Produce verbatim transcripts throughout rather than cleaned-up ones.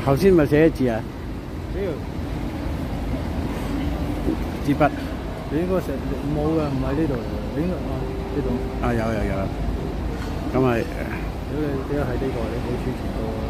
頭先咪寫字啊？支筆。 你應該成冇嘅，唔係呢度嚟嘅，你應該啊呢度。 啊有有有。咁咪如果你點解係呢個，你冇儲存到啊？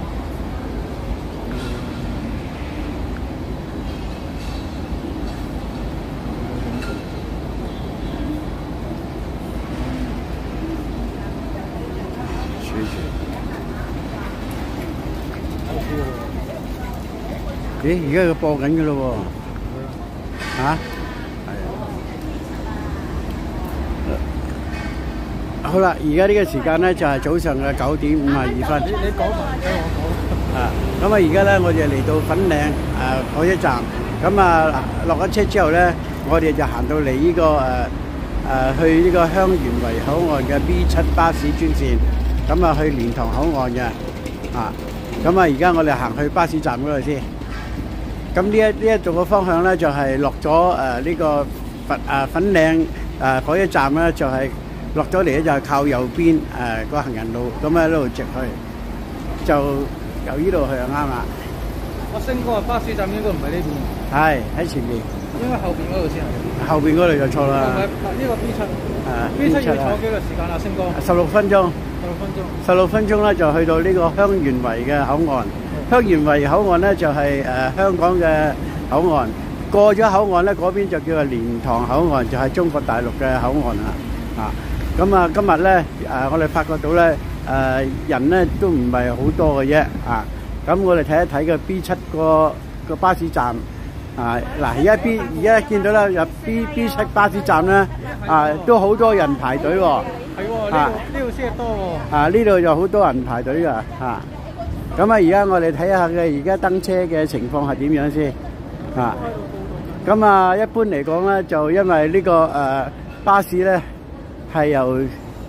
咦，而家佢播緊嘅咯喎，嚇？係啊。好啦，而家呢個時間咧就係早上嘅九點五十二分。 你你講埋，唔使我講。 啊，咁啊，而家咧我哋嚟到粉嶺誒火車站，咁啊落咗車之後咧，我哋就行到嚟呢個誒誒去呢個香園圍口岸嘅 B 七巴士專線，咁啊去蓮塘口岸嘅，啊，咁啊而家我哋行去巴士站嗰度先。咁呢一呢一度嘅方向咧，就係落咗誒呢個粉誒粉嶺誒火車站咧，就係落咗嚟咧，就係靠右邊誒個行人路，咁喺度直去，就由呢度去就啱啦。 我星光巴士站應該唔係呢邊， 係喺前面， 應該後邊嗰度先係。 後邊嗰度就錯啦。 呢個 B 七， 誒 B 七要坐幾耐時間啊？星光十六分鐘， 十六分鐘， 十六分鐘咧就去到呢個香園圍嘅口岸。香園圍口岸咧就係誒香港嘅口岸，過咗口岸咧嗰邊就叫做蓮塘口岸，就係中國大陸嘅口岸啦。啊，咁啊今日咧誒我哋發覺到咧誒人咧都唔係好多嘅啫。啊，咁我哋睇一睇個 B 七個個巴士站。啊嗱，而家 B 而家見到咧入 B B 七巴士站咧啊都好多人排隊喎。 係喎，呢度呢度先係多喎。 啊，呢度就好多人排隊㗎嚇。咁啊，而家我哋睇下嘅而家登車嘅情況係點樣先啊？咁啊，一般嚟講咧，就因為呢個誒巴士咧係由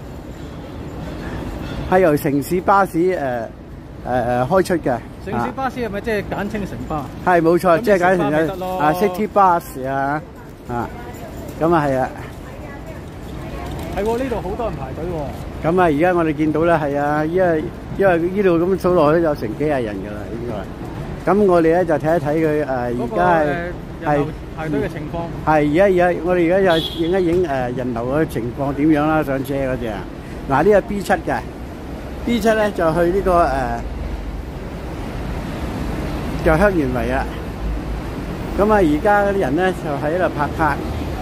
係由城市巴士誒誒誒開出嘅。 城市巴士係咪即係簡稱城巴？ 係冇錯，即係簡稱嘅啊 City Bus 啊啊，咁啊係啊。 係喎，呢度好多人排隊喎。 咁啊，而家我哋見到咧係啊，因為因為呢度咁數落去有成幾廿人㗎啦，應該。咁我哋咧就睇一睇佢誒，而家係係排隊嘅情況。 係而家而家我哋而家又影一影誒人流嘅情況點樣啦，上車嗰隻啊。嗱，呢個 B 七嘅 B 七咧就去呢個誒就香園圍啦。咁啊，而家嗰啲人咧就喺度拍卡。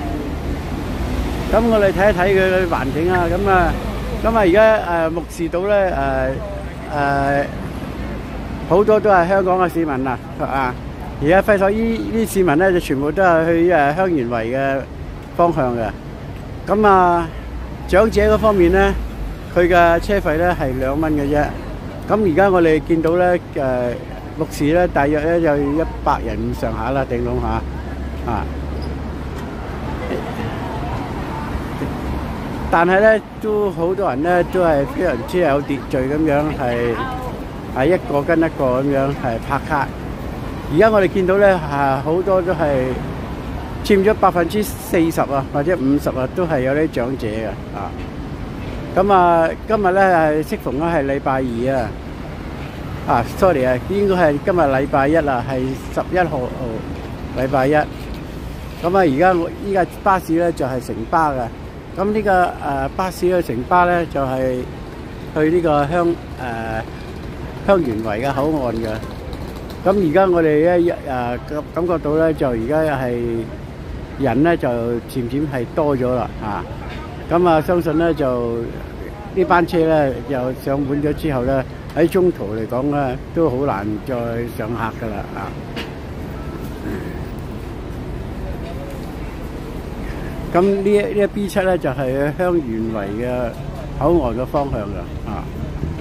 咁我哋睇一睇佢嘅環境啊，咁啊，咁啊而家誒目視到咧誒誒好多都係香港嘅市民啊，啊！而家揮手依啲市民咧就全部都係去誒香園圍嘅方向嘅。咁啊，長者嗰方面咧，佢嘅車費咧係兩蚊嘅啫。咁而家我哋見到咧誒目視咧，大約咧有一百人咁上下啦，頂籠下啊！但係咧，都好多人咧，都係非常之有秩序咁樣，係係一個跟一個咁樣係拍卡。而家我哋見到咧，係好多都係佔咗百分之四十啊，或者五十啊，都係有啲長者嘅啊。咁啊，今日咧係適逢咧係禮拜二啊，啊，sorry 啊，應該係今日禮拜一啊，係十一號禮拜一。咁啊，而家我依家巴士咧就係城巴嘅。咁呢個誒巴士嘅城巴咧就係去呢個香誒香園圍嘅口岸嘅。咁而家我哋咧誒感覺到咧，就而家係人咧就漸漸係多咗啦啊！咁啊，相信咧就呢班車咧又上滿咗之後咧，喺中途嚟講咧都好難再上客噶啦啊！咁呢一呢一 B 七咧就係香園圍嘅口岸嘅方向㗎啊！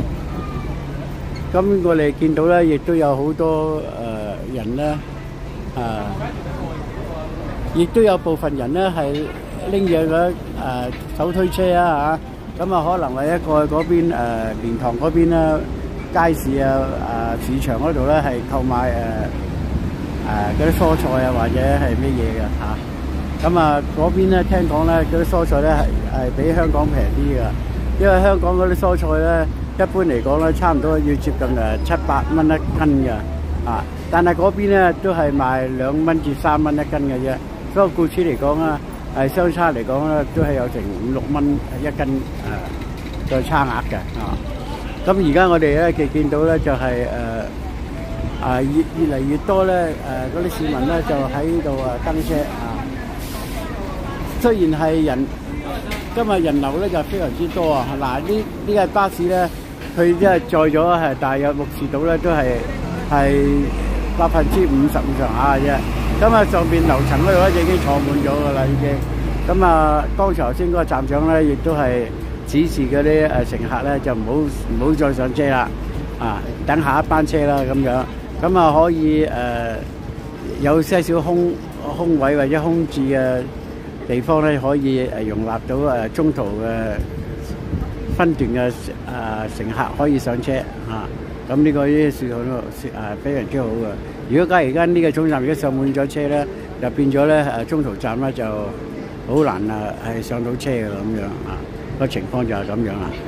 咁我哋見到咧，亦都有好多誒人咧啊，亦都有部分人咧係拎住個誒手推車啊嚇，咁啊可能係一個嗰邊誒蓮塘嗰邊咧街市啊啊市場嗰度咧係購買誒誒嗰啲蔬菜啊或者係乜嘢嘅嚇。咁啊，嗰邊咧聽講咧，嗰啲蔬菜咧係係比香港平啲㗎，因為香港嗰啲蔬菜咧一般嚟講咧，差唔多要接近誒七百蚊一斤嘅啊。但係嗰邊咧都係賣兩蚊至三蚊一斤嘅啫。所以故此嚟講啊，係相差嚟講咧，都係有成五六蚊一斤誒嘅差額嘅啊。咁而家我哋咧見見到咧就係誒啊越越嚟越多咧誒嗰啲市民咧就喺度啊登車啊。雖然係人今日人流咧就非常之多啊！嗱，呢呢架巴士咧，佢即係載咗係大約六士到咧，都係係百分之五十咁上下嘅啫。咁啊，上邊樓層嗰度咧已經坐滿咗㗎啦，已經。咁啊，剛才頭先嗰個站長咧，亦都係指示嗰啲誒乘客咧，就唔好唔好再上車啦，啊，等下一班車啦咁樣。咁啊，可以誒、呃、有些少空空位或者空置嘅地方咧，可以誒容納到誒中途嘅分段嘅誒乘客可以上車嚇。咁呢個呢算好咯，誒非常之好嘅。如果假如而家呢個總站如果上滿咗車咧，就變咗咧誒中途站咧就好難啊係上到車嘅啦咁樣啊，個情況就係咁樣啦。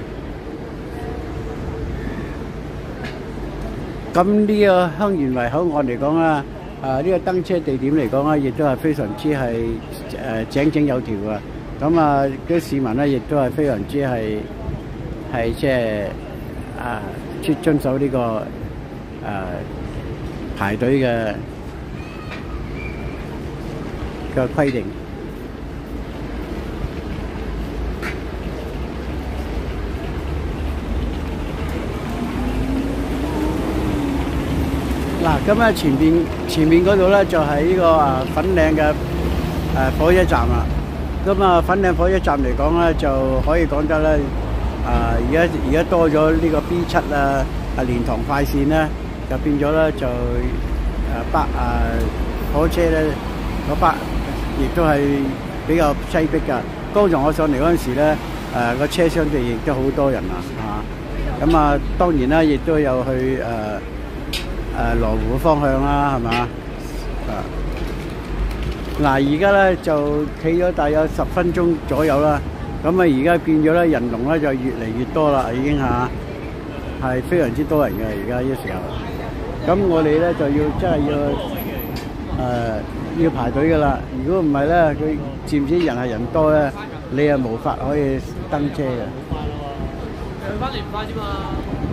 咁呢個香園圍口岸嚟講啊，啊呢個登車地點嚟講啊，亦都係非常之係誒井井有條啊。咁啊啲市民咧亦都係非常之係係即係啊遵遵守呢個誒排隊嘅嘅規定。嗱，咁啊前邊前面嗰度咧就係呢個啊粉嶺嘅誒火車站啦。咁啊粉嶺火車站嚟講咧，就可以講得咧，啊而家而家多咗呢個 B 七啊，啊蓮塘快線咧，就變咗咧就誒北啊火車咧嗰北亦都係比較擠迫㗎。剛才我上嚟嗰陣時咧，誒個車廂就亦都好多人啊，嚇。咁啊當然啦，亦都有去誒。誒羅湖嘅方向啦，係嘛？啊！嗱，而家咧就企咗大約十分鐘左右啦。咁啊，而家變咗咧人龍咧就越嚟越多啦，已經嚇係非常之多人嘅而家呢個時候。咁我哋咧就要真係要誒、呃、要排隊㗎啦。如果唔係咧，佢漸漸人係人多咧，你係無法可以登車嘅。去翻嚟唔快啫嘛。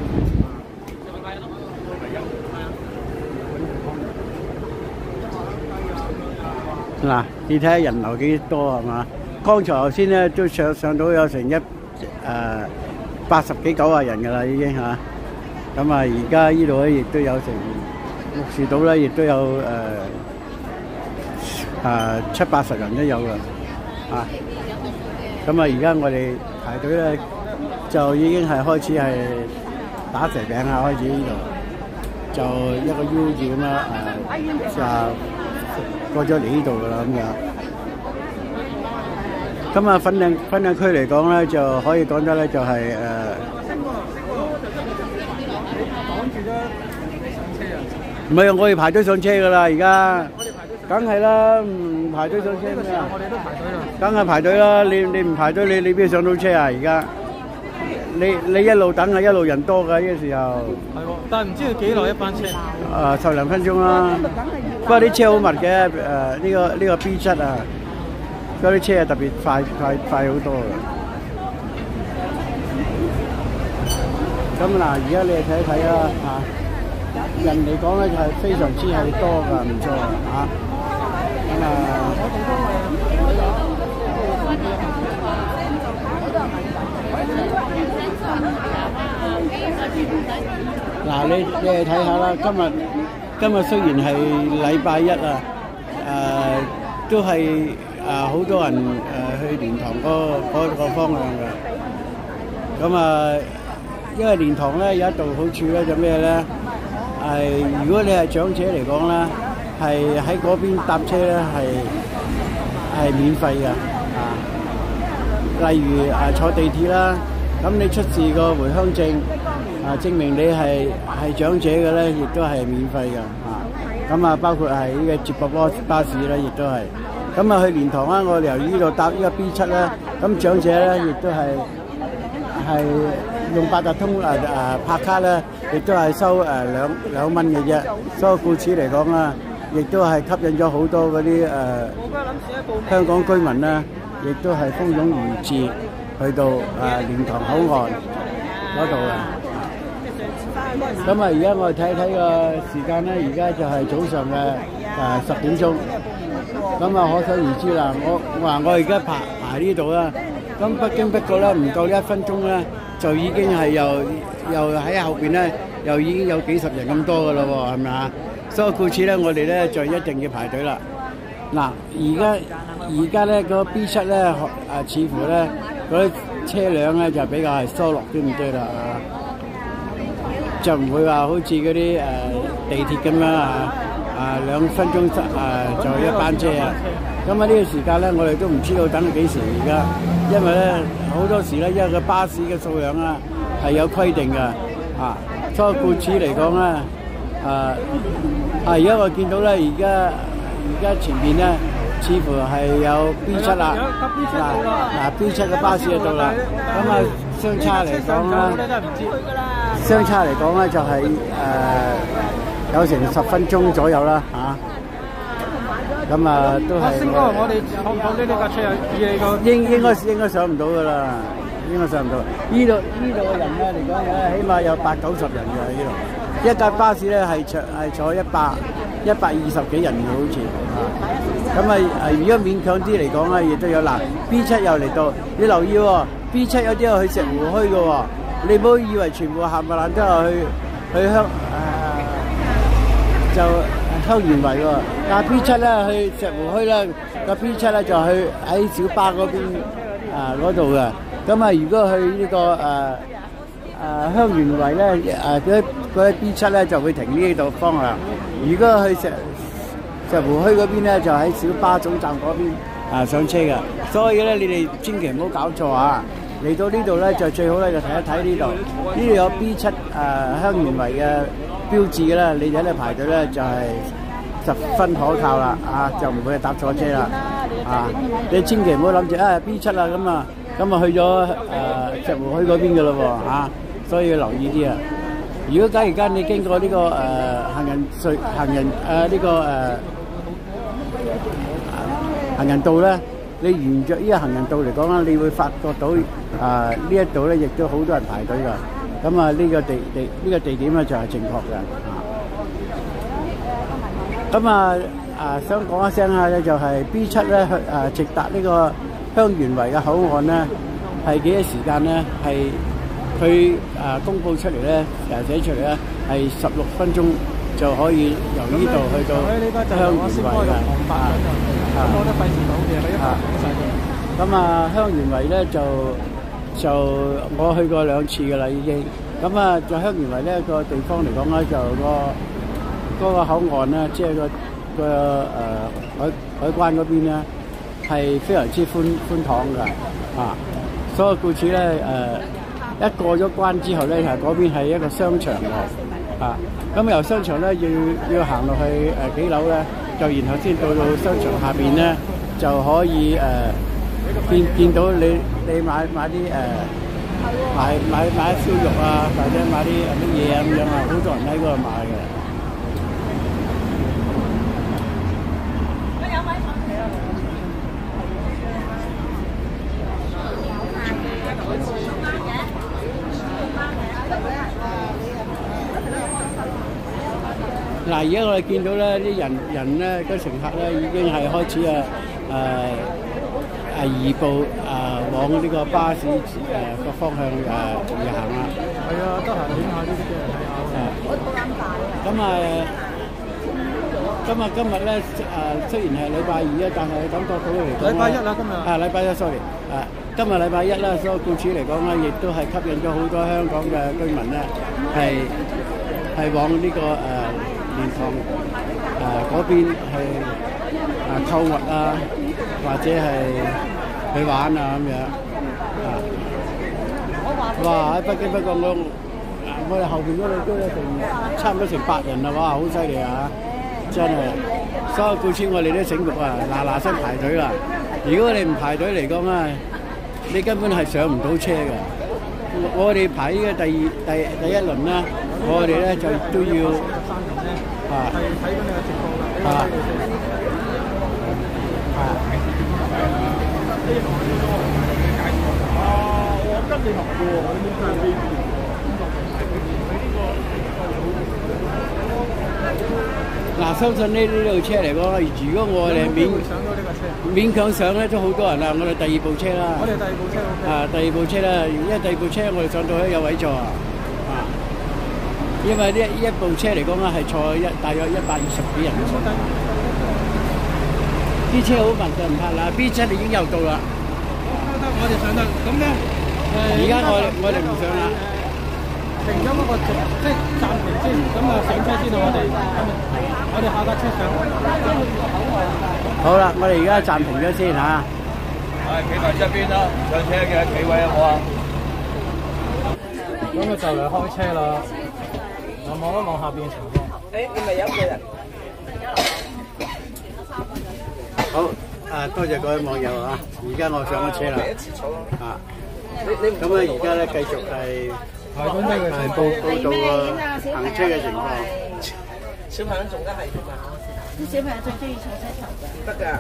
嗱，你睇下人流幾多係嘛？剛才頭先咧都上上到有成一誒八十幾九啊人㗎啦，已經嚇。咁啊，而家呢度咧亦都有成六士到咧，亦都有誒誒、呃呃、七八十人都有㗎。啊，咁啊，而家我哋排隊咧就已經係開始係打蛇餅啊，開始呢度就一個 U 字咁啦誒就。過咗嚟呢度㗎啦，咁樣。咁啊，粉嶺粉嶺區嚟講咧，就可以講得咧，就係誒。擋住咗上車啊！唔係，我哋排隊上車㗎啦，而家。我哋排隊。梗係啦，唔排隊上車咩啊？我哋都排隊啦。梗係排隊啦！你你唔排隊，你你邊上到車啊？而家。你你一路等啊，一路人多㗎呢個時候。係喎，但係唔知要幾耐一班車？誒，十零分鐘啦。不過啲車好密嘅，誒呢個呢個 B 七啊，嗰啲車係特別快快快好多嘅。咁嗱，而家你哋睇一睇啦，嚇人嚟講咧就係非常之係多㗎，唔錯嚇。咁啊，嗱你你哋睇下啦，今日。今日雖然係禮拜一啊，誒、呃、都係誒好多人誒、呃、去蓮塘嗰、那個那個方向嘅。咁啊，因為蓮塘咧有一度好處咧就咩咧？係如果你係長者嚟講咧，係喺嗰邊搭車咧係係免費嘅啊。例如誒、啊、坐地鐵啦，咁你出示個回鄉證。啊！證明你係係長者嘅咧，亦都係免費嘅啊！咁啊，包括係呢個接駁巴巴士咧，亦都係。咁啊，去蓮塘啊，我哋由呢度搭呢個 B 七咧，咁長者咧亦都係係用八達通誒誒拍卡咧，亦都係收誒兩兩蚊嘅啫。所以故此嚟講啊，亦都係吸引咗好多嗰啲誒香港居民咧，亦都係蜂擁而至去到誒蓮塘口岸嗰度啊。咁啊，而家我哋睇睇個時間咧，而家就係早上嘅誒十點鐘。咁啊，可想而知啦。我我話我而家排排呢度啦。咁北京不過咧，唔夠一分鐘咧，就已經係又又喺後邊咧，又已經有幾十人咁多噶啦喎，係咪啊？所以故此咧，我哋咧就一定要排隊啦。嗱，而家而家咧個 B 七咧，啊似乎咧嗰啲車輛咧就比較係疏落啲咁多啦啊，就唔會話好似嗰啲誒地鐵咁樣啊啊兩分鐘啊就一班車啊。咁啊呢個時間咧，我哋都唔知道等幾時而家，因為咧好多時咧，因為個巴士嘅數量啊係有規定嘅啊，所以故此嚟講咧，啊啊而家我見到咧，而家而家前邊咧似乎係有 B 七啦，嗱嗱 B 七嘅巴士就到啦，咁啊相差嚟講啦，相差嚟講咧就係、是、誒、呃、有成十分鐘左右啦嚇。啊咁啊，都係。星哥，我哋坐唔坐呢啲架車啊？以你個應應該應該上唔到噶啦，應該上唔到。呢度呢度嘅人咧嚟講咧，起碼有八九十人嘅呢度。一架巴士咧係坐係坐一百一百二十幾人嘅好似啊。咁啊誒，如果勉強啲嚟講咧，亦都有嗱 B 七又嚟到，你留意喎 ，B 七有啲係去石湖墟嘅喎，你唔好以為全部冚唪唥都係去去香誒、呃、就。香園圍喎，但 B 七咧去石湖墟咧，個 B 七咧就去喺小巴嗰邊啊嗰度嘅。咁啊，如果去、這個呃呃、呢個誒誒香園圍咧，誒嗰嗰啲 B 七咧就會停呢度方向。如果去石石湖墟嗰邊咧，就喺小巴總站嗰邊啊上車嘅。所以咧，你哋千祈唔好搞錯啊！嚟到呢度咧，就最好咧就睇一睇呢度，呢度有 B 七誒、呃、香園圍嘅標誌嘅啦，你喺度排隊咧就係、是、十分可靠啦，啊就唔會搭錯車啦，啊你千祈唔好諗住啊 B 七啦咁啊，咁啊去咗誒、呃、石湖墟嗰邊嘅咯喎，啊所以要留意啲啊。如果假如間你經過呢、這個誒、呃、行人隧行人誒呢、呃這個誒、呃、行人道咧，你沿着呢個行人道嚟講啦，你會發覺到啊、呃、呢一度咧亦都好多人排隊㗎。咁啊，呢個地地呢、這個地點咧就係正確嘅。咁啊啊，想講一聲下咧，就係 B 七咧去啊直達呢個香園圍嘅口岸咧，係幾多時間咧？係佢啊公佈出嚟咧，誒寫出嚟咧係十六分鐘就可以由呢度去到香園圍嘅。啊，我都費事講嘅，佢一講曬嘅。咁啊，香園圍咧就。就我去過兩次㗎啦，已經咁啊！就香園圍呢個地方嚟講咧，就個嗰個口岸咧，即係個個誒海海關嗰邊咧，係非常之寬寬敞㗎啊！所以故此咧誒，一過咗關之後咧，係嗰邊係一個商場嚟啊！咁由商場咧要要行落去誒幾樓咧，就然後先到到商場下邊咧，就可以誒。見見到你你買買啲誒、呃、買買買啲燒肉啊，或者買啲乜嘢啊咁樣啊，好多人喺嗰度買嘅。嗱，而家我哋見到咧啲人人咧，嗰乘客咧已經係開始啊誒。呃係移步啊，往呢個巴士誒個方向誒而行啦。係啊，得閒影下呢啲嘅睇下。誒，咁啊，今日今日咧誒，雖然係禮拜二啊，但係感覺到嚟講禮拜一啦，今日啊，禮拜一 sorry 啊，今日禮拜一啦，所以故此嚟講咧，亦都係吸引咗好多香港嘅居民咧，係係往呢個誒蓮塘誒嗰邊係啊購物啊。或者係去玩啊咁樣啊！哇！喺北京不過我我哋後邊嗰度都有成差唔多成百人啦，哇！好犀利啊！真係，所以故此我哋都醒目啊，嗱嗱聲排隊啦！如果你唔排隊嚟講啊，你根本係上唔到車嘅。 我哋排呢個第二第第一輪啦，我哋咧就都要啊係睇緊你嘅直播啦。 啊啊！ 啊！我跟你學嘅喎，我冇睇邊。 嗱，相信呢呢部車嚟講，如果我哋勉上咗呢架車， 勉強上咧，都好多人啦。我哋第二部車啦， 我哋第二部車 O K。 啊，第二部車啦，因為第二部車我哋上到去有位坐啊，啊，因為呢一部車嚟講咧係坐一大約一百二十幾人。啲車好密就唔怕啦 ，B 七已經又到啦。 得我哋上得，咁咧而家我哋我哋唔上啦。 停咗嗰個即係暫停先，咁啊上車先到我哋，我哋下架車上。 好啦，我哋而家暫停咗先嚇。 係企埋側邊啦，上車嘅企位有冇啊？ 咁啊就嚟開車啦，我望一望下邊嘅情況。 誒，你咪有一個人。 好，啊多謝各位網友啊！而家我上咗車啦，啊，咁啊而家咧繼續係。係報報報道個行車嘅情況。 小朋友仲得係㗎嘛？ 啲小朋友最中意坐車頭㗎。 得㗎。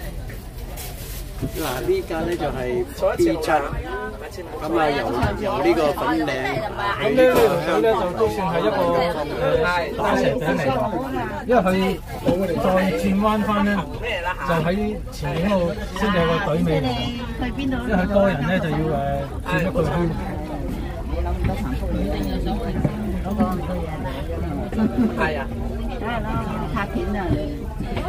嗱呢架咧就係 B 七，咁啊由由呢個粉嶺咁呢呢條水咧就都算係一個誒打蛇餅嚟㗎，因為佢再轉彎翻咧，就喺前面嗰度先有個隊尾嚟。 去邊度？ 因為佢多人咧就要誒轉一個圈。 係啊， 梗係啦，拍片啊你。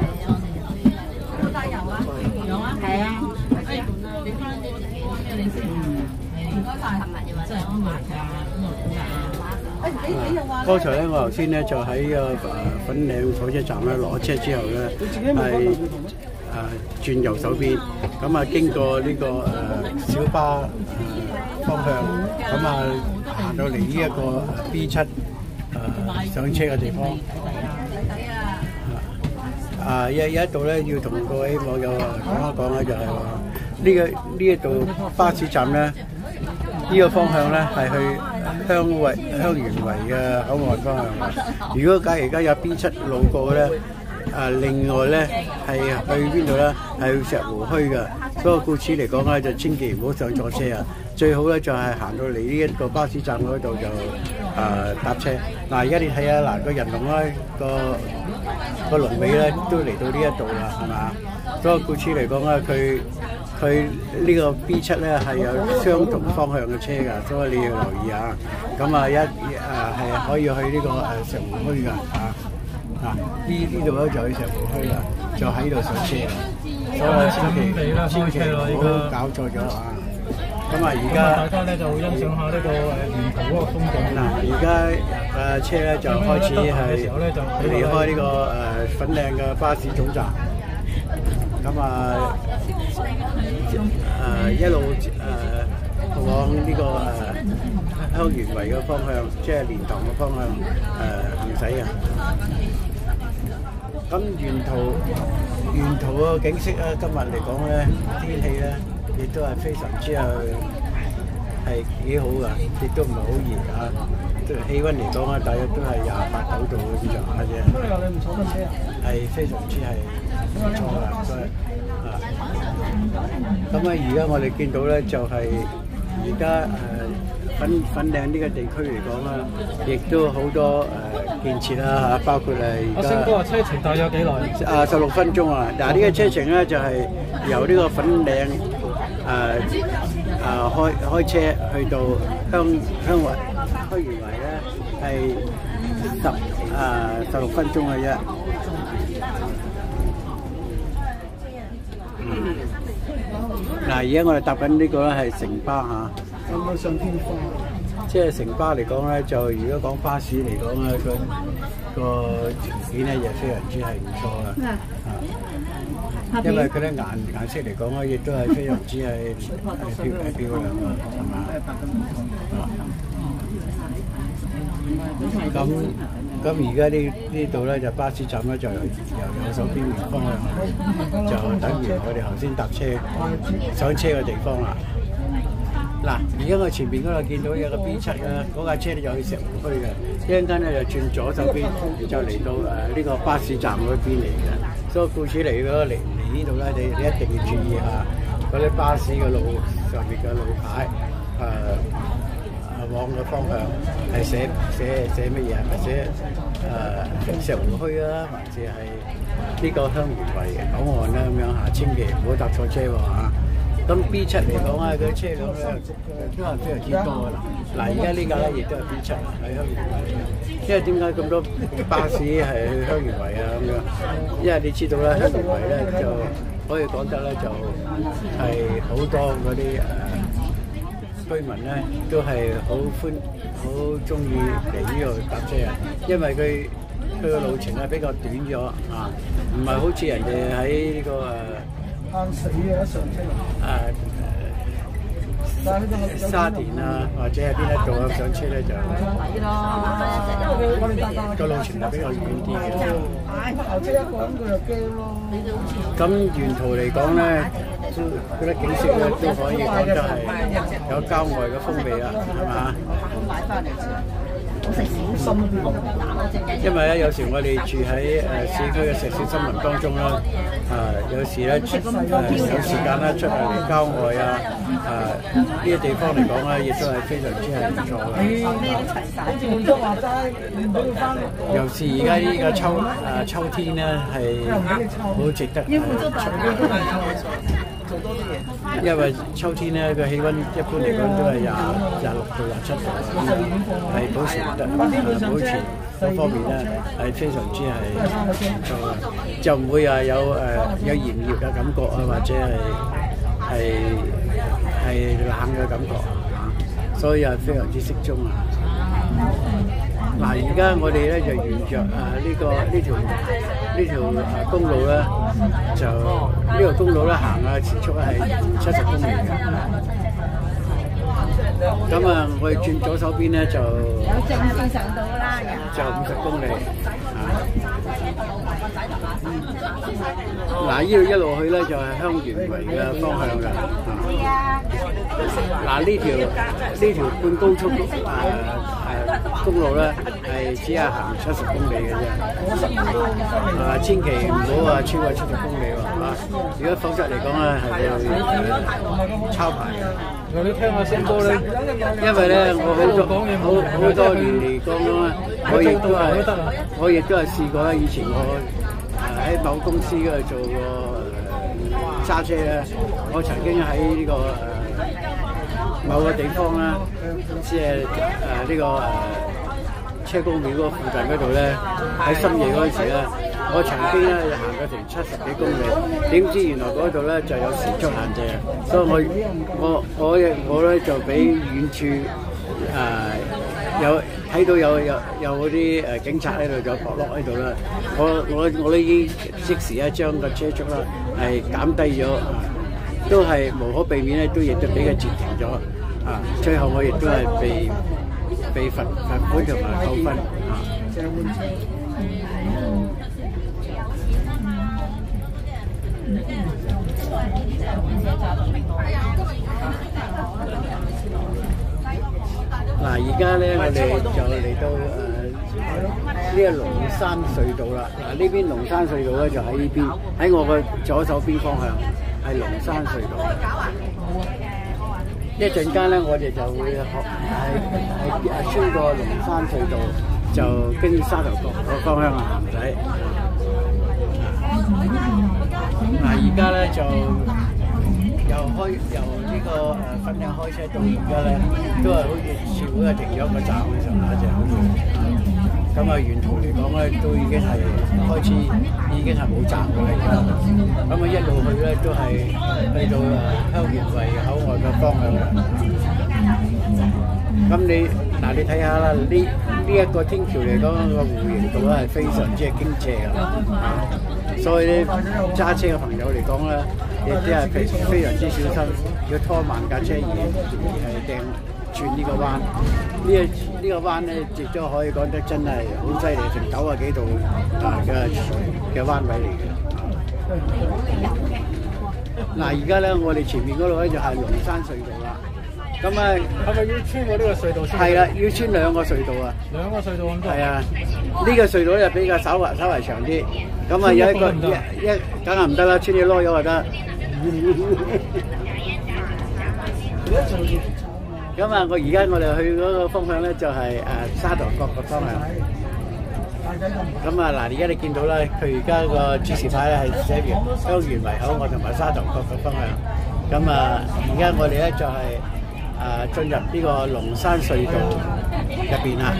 有啊，有啊，係啊。你翻啲自己你食。唔該曬，琴日又話真係安排㗎，咁啊好啊。 剛才咧，我頭先咧就喺個誒粉嶺火車站咧落車之後咧，係誒轉右手邊，咁啊經過呢個誒小巴誒方向，咁啊行到嚟呢一個 B 七誒上車嘅地方。啊！有有一度咧，要同各位網友啊講一講咧，就係話呢個呢一度巴士站咧，呢個方向咧係去香圍香園圍嘅口岸方向。如果假如而家有 B 七路過咧，啊另外咧係去邊度咧？係去石湖墟嘅。所以故此嚟講咧，就千祈唔好上錯車啊！最好咧就係行到嚟呢一個巴士站嗰度就誒搭車。嗱，而家你睇下嗱個人龍咧個。個龍尾咧都嚟到呢一度啦，係嘛？所以故此嚟講咧，佢佢呢個 B 七咧係有相同方向嘅車㗎，所以你要留意下。咁啊一誒係可以去呢個誒石湖墟㗎，啊啊呢呢度咧就去石湖墟啦，就喺度上車啦。所以千祈千祈唔好搞錯咗啊！咁啊而家大家咧就欣賞下呢個誒沿途嗰個風景。 嗱，而家誒車咧就開始係離開呢個誒粉嶺嘅巴士總站，咁啊誒一路誒往呢個誒香園圍嘅方向，即係蓮塘嘅方向誒行駛啊！咁沿途沿途個景色咧，今日嚟講咧，天氣咧。亦都係非常之係係幾好㗎，亦都唔係好熱啊！氣温嚟講啊，大約都係廿八九度咁上下啫。咁你話你唔坐得車啊？係非常之係唔錯㗎，所以啊，咁啊而家我哋見到咧就係而家誒粉粉嶺呢個地區嚟講啊，亦都好多誒建設啦嚇，包括係而家。阿星哥話車程大約幾耐？啊，十六分鐘啊！嗱，呢個車程咧就係由呢個粉嶺。誒誒、呃、開開車去到香香圍香園圍咧係十誒十六分鐘嘅啫。嗱，而家我哋搭緊呢個咧係城巴嚇。有冇上天花？即係城巴嚟講咧，就如果講巴士嚟講咧，個個條件咧亦非常之係唔錯嘅。啊！因為佢啲顏顏色嚟講咧，亦都係非常之係係漂係漂亮嘅，係嘛？咁咁而家呢呢度咧就巴士站咧就由右手邊方向，就等於我哋頭先搭車上車嘅地方啦。 嗱，而家我前邊嗰度見到有個 B 七啦，嗰架車咧就去石湖墟嘅，一陣間咧就轉左手邊就嚟到誒呢個巴士站嗰邊嚟嘅。所以故此嚟嗰嚟嚟呢度咧，你你一定要注意下嗰啲巴士嘅路上面嘅路牌誒。呃往嘅方向係寫寫寫乜嘢？係咪寫誒石湖墟啊，還是係呢個香園圍口岸啦咁樣嚇？千祈唔好搭錯車喎嚇。咁 B 七嚟講啊，佢車輛咧都係非常之多㗎啦。嗱，而家呢架咧亦都係 B 七喺香園圍嘅，因為點解咁多巴士係去香園圍啊咁樣？因為你知道啦，香園圍咧就可以講得咧就係好多嗰啲誒。居民咧都係好歡好中意嚟呢度搭車啊，因為佢佢個路程咧比較短咗啊，唔係好似人哋喺呢個誒啱死嘅上車誒沙田啊，或者係邊一度啊上車咧就個路程係比較遠啲嘅。後車一個咁佢就驚咯。咁沿途嚟講咧。嗰啲景色咧都可以講得係有郊外嘅風味啦，係嘛？因為咧有時我哋住喺誒市區嘅石屎森林當中啦，啊有時咧誒有時間咧出嚟郊外啊，啊呢啲地方嚟講咧，亦都係非常之係唔錯嘅。尤其而家呢個秋誒秋天咧係好值得因為秋天咧個氣温一般嚟講都係廿廿六到廿七度，係保持得保持嗰方面咧係非常之係唔錯嘅，就唔會話有誒有炎熱嘅感覺啊，或者係係係冷嘅感覺啊，所以係非常之適中啊。嗱，而家我哋咧就沿着誒呢個呢條呢條誒公路咧，就呢個公路咧行嘅時速係七十公里嘅。咁啊，我哋轉左手邊咧就有正線上到啦，就五十公里。嗱，呢度一路去咧就係香園圍嘅方向㗎。嗱，呢條呢條半高速誒誒公路咧係只係行七十公里嘅啫，啊，千祈唔好話超過七十公里喎，啊！如果否則嚟講咧係會抄牌。 我哋聽下聲歌咧， 因為咧我好多好好多年嚟講咧，我亦都係我亦都係試過咧，以前我喺某公司嗰度做過揸車咧，我曾經喺呢個誒某個地方啦，即係誒呢個誒車公廟嗰個附近嗰度咧，喺深夜嗰陣時咧，我曾經咧行咗成七十幾公里，點知原來嗰度咧就有時速限制，所以我我我我咧就俾遠處誒有睇到有有有嗰啲誒警察喺度有角落喺度啦，我我我都已經即時咧將個車速啦係減低咗。都係無可避免咧，都亦都俾佢截停咗啊！最後我亦都係被被罰罰款同埋扣分啊！嗱，而家咧我哋就嚟到誒呢個龍山隧道啦。嗱，呢邊龍山隧道咧就喺呢邊，喺我嘅左手邊方向。係龍山隧道，一陣間咧，我哋就會學係係穿過龍山隧道，就經沙頭角個方向行駛。嗱，而家咧就由開由呢個誒粉嶺開車到而家咧，都係好似似乎係停咗一個站嘅上下啫，好似。咁啊，沿途嚟講咧，都已經係開始已經係冇站㗎啦，而家。咁啊，一路去咧都係去到誒香園圍口岸嘅方向啦。咁你嗱，你睇下啦，呢呢一個天橋嚟講個弧形度咧係非常之係傾斜㗎，啊！所以咧揸車嘅朋友嚟講咧，亦都係非非常之小心，要拖慢架車而而係掟轉呢個彎。呢個呢個彎咧，亦都可以講得真係好犀利，成九啊幾度啊嘅嘅彎位嚟嘅。嗱，而家咧，我哋前面嗰度咧就係龍山隧道啦。 咁啊， 係咪要穿過呢個隧道先？ 係啦，要穿兩個隧道啊。 兩個隧道咁多。係啊，呢個隧道就比較稍為稍為長啲。咁啊，有一個一一梗係唔得啦，穿啲攞咗就得。咁啊，我而家我哋去嗰個方向咧，就係誒沙頭角個方向。咁啊，嗱，而家你見到啦，佢而家個指示牌咧係寫住香園圍口岸同埋沙頭角個方向。咁啊，而家我哋咧就係誒進入呢個龍山隧道入邊啦。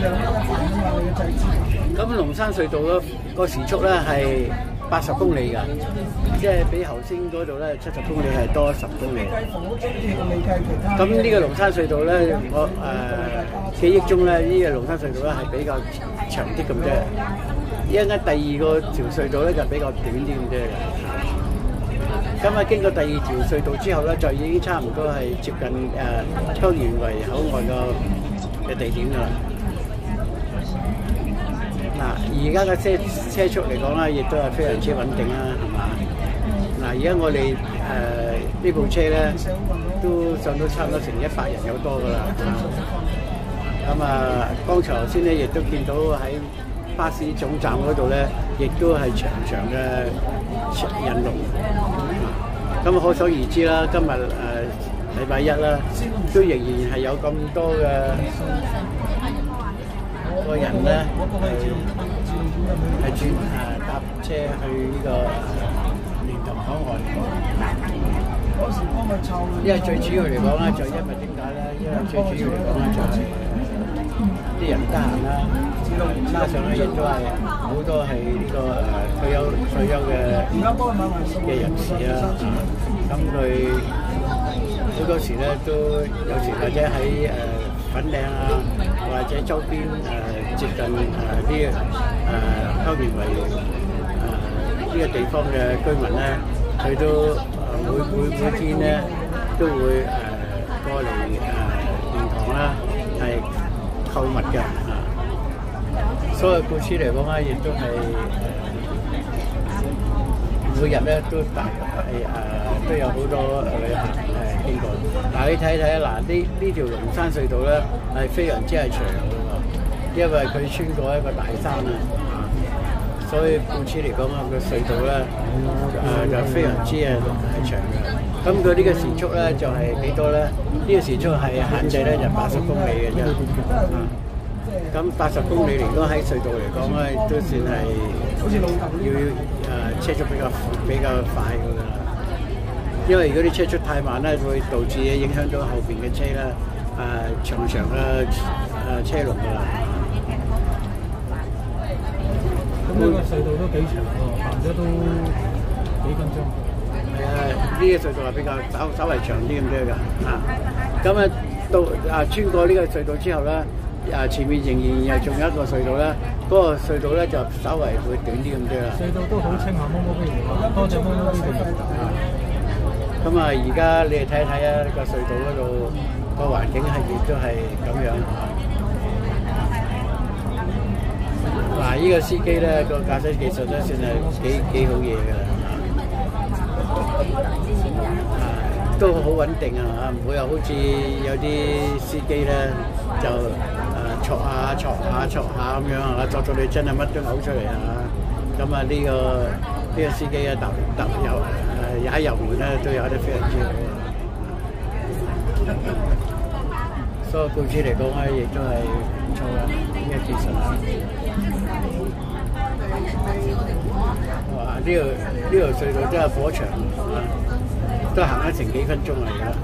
咁龍山隧道嗰個時速咧係八十公里㗎，即係比頭先嗰度咧七十公里係多十公里。咁呢個龍山隧道咧，我誒、呃、記憶中咧，呢、這個龍山隧道咧係比較長啲咁啫。一陣間第二個條隧道咧就比較短啲咁啫。咁啊，經過第二條隧道之後咧，就已經差唔多係接近誒香園圍口岸個嘅地點㗎啦。嗱，而家嘅車車速嚟講咧，亦都係非常之穩定啦，係嘛？嗱，而家我哋誒呢部車咧，都上到差唔多成一百人有多噶啦。咁啊，剛才頭先咧，亦都見到喺巴士總站嗰度咧，亦都係長長嘅人龍。咁可想而知啦，今日誒禮拜一啦，都仍然係有咁多嘅個人咧係轉誒搭車去呢個蓮塘口岸。因為最主要嚟講咧，就因為點解咧？因為最主要嚟講咧，就係啲人得閒啦，加上咧亦都係好多係呢個誒退休退休嘅嘅人士啦。咁佢好多時咧都有時或者喺誒粉嶺啊，或者周邊誒接近誒啲誒香園圍誒呢個地方嘅居民咧，佢都誒每每每天咧都會誒過嚟誒蓮塘啦，係購物嘅啊。所以故此嚟講咧，亦都係每日咧都大係誒都有好多旅客誒經過。嗱，你睇睇啊，嗱呢呢條龍山隧道咧係非常之係長嘅喎，因為佢穿過一個大山啊，所以故此嚟講啊，個隧道咧誒就非常之係係長嘅。咁佢呢個時速咧就係幾多咧？呢個時速係限制咧就八十公里嘅啫。咁八十公里嚟講喺隧道嚟講咧，都算係要誒車速比較比較快㗎啦。因為如果啲車速太慢咧，會導致影響到後邊嘅車咧誒長長嘅誒車龍㗎啦。 咁呢個隧道都幾長喎，行咗都幾分鐘。 係啊，呢個隧道係比較稍稍為長啲咁樣㗎啊。咁啊到啊穿過呢個隧道之後咧。啊！前面仍然又仲有一個隧道咧，嗰、那個隧道咧就稍為會短啲咁啫啦。 隧道都好清下，摸摸飛嚟，多謝摸摸飛嚟。 咁啊，而家你哋睇一睇啊，呢個隧道嗰度個環境係亦都係咁樣。嗱、啊，呢、這個司機咧個駕駛技術都算係幾幾好嘢㗎啦。啊，都好穩定啊！唔會話好似有啲司機咧就〜戳下戳下戳下咁樣啊！作到你真係乜都嘔出嚟啊！咁啊呢個呢、這個司機啊，踏踏油誒踩油門咧都有得非常之好啊！所以故此嚟講咧，亦都係唔錯嘅呢個技術啊！哇！呢條呢條隧道真係火長啊！都行咗成幾分鐘嚟㗎。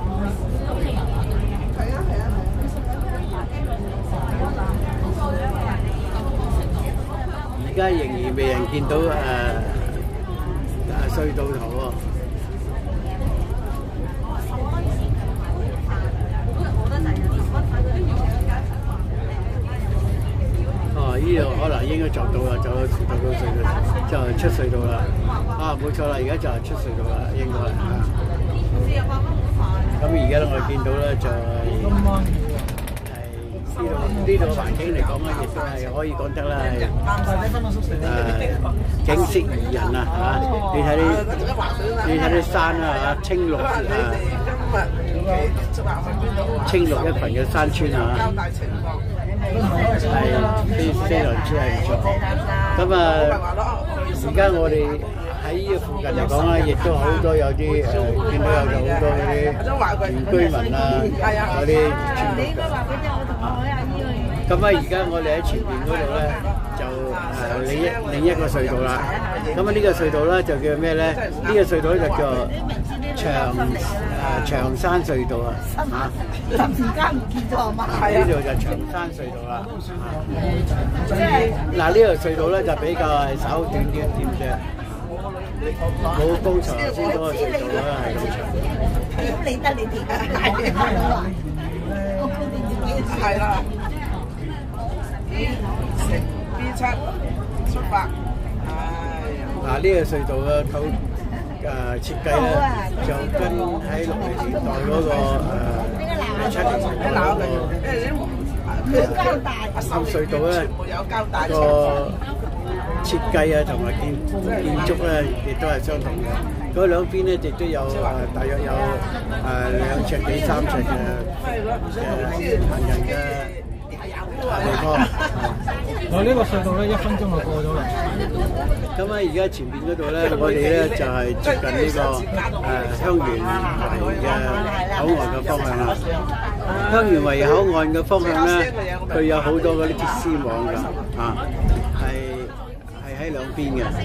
而家仍然未人見到誒誒、呃、隧道頭喎。哦，呢度可能應該撞到啦，就到到隧道，就出隧道啦。啊，冇錯啦，而家就係出隧道啦，應該係。咁而家咧，我哋見到咧就係、是。呢度呢度嘅環境嚟講咧，亦都係可以講得啦，係誒景色宜人啊嚇！你睇啲你睇啲山啊嚇，青綠啊， 青綠一群嘅山村啊，係非非常之係唔錯。咁啊，而家我哋喺呢個附近嚟講咧，亦都好多有啲誒，見到有好多嗰啲原居民啊，嗰啲村落嘅。咁啊，而家我哋喺前面嗰度咧，就誒另一另一個隧道啦。咁啊，呢個隧道咧就叫咩咧？呢個隧道咧就叫長誒長山隧道啊！嚇，突然間唔見咗係嘛？呢度就長山隧道啦。嗱，呢條隧道咧就比較係稍短啲啲啫，冇剛才頭先嗰個隧道咧係好長。咁理得你哋啊！係啦。B 七出發，嗱呢個隧道嘅構誒設計咧，就跟喺六零年代嗰個誒七零年代嗰個舊隧道咧個設計啊，同埋建建築咧，亦都係相同嘅。嗰兩邊咧，亦都有誒大約有誒兩尺幾三尺嘅嘅行人嘅地方。 我呢個隧道咧，一分鐘就過咗啦。 咁啊，而家前面嗰度咧，我哋咧就係接近呢個誒香園圍嘅口岸嘅方向啦。香園圍口岸嘅方向咧，佢有好多嗰啲鐵絲網㗎，啊，係係喺兩邊嘅。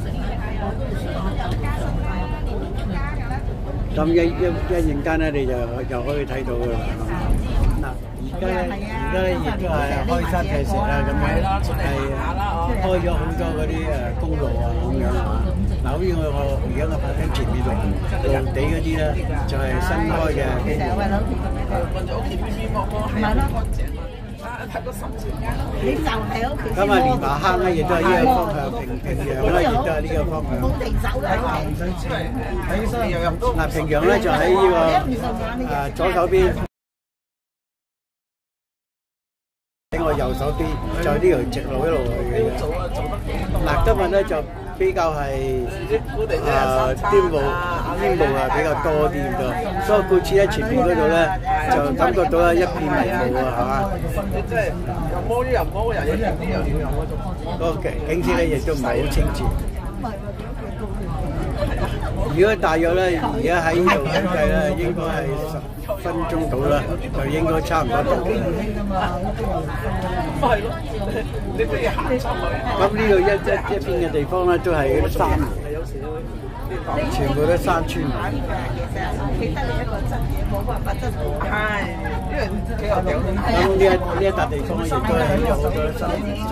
咁一一一陣間咧，你就就可以睇到㗎啦。嗱，而家咧，而家咧亦都係開山劈石啦，咁樣係開咗好多嗰啲誒公路啊，咁樣啊。嗱，好似我我而家我拍緊前面度路地嗰啲咧，就係新開嘅咁啊，蓮麻坑咧亦都係呢個方向，平平陽咧亦都係呢個方向。嗱，平陽咧就喺呢個誒左手邊。喺我右手邊就呢條直路一路去嘅。嗱，今日咧就比較係誒啲霧，啲霧啊比較多啲咁多，所以故此喺前面嗰度咧就感覺到咧一片迷霧啊，係嘛？即係又摸啲又摸又影啲又影嗰種。個景景色咧亦都唔係好清澈。如果大約咧，而家喺呢度估計咧，應該係十分鐘到啦，就應該差唔多到。係咯，你可以行出去。咁呢度一一一邊嘅地方咧，都係啲山嚟，全部都山村嚟。記得你一個真嘢，冇辦法真係。係，因為幾個點。咁呢一呢一笪地方亦都係有好多山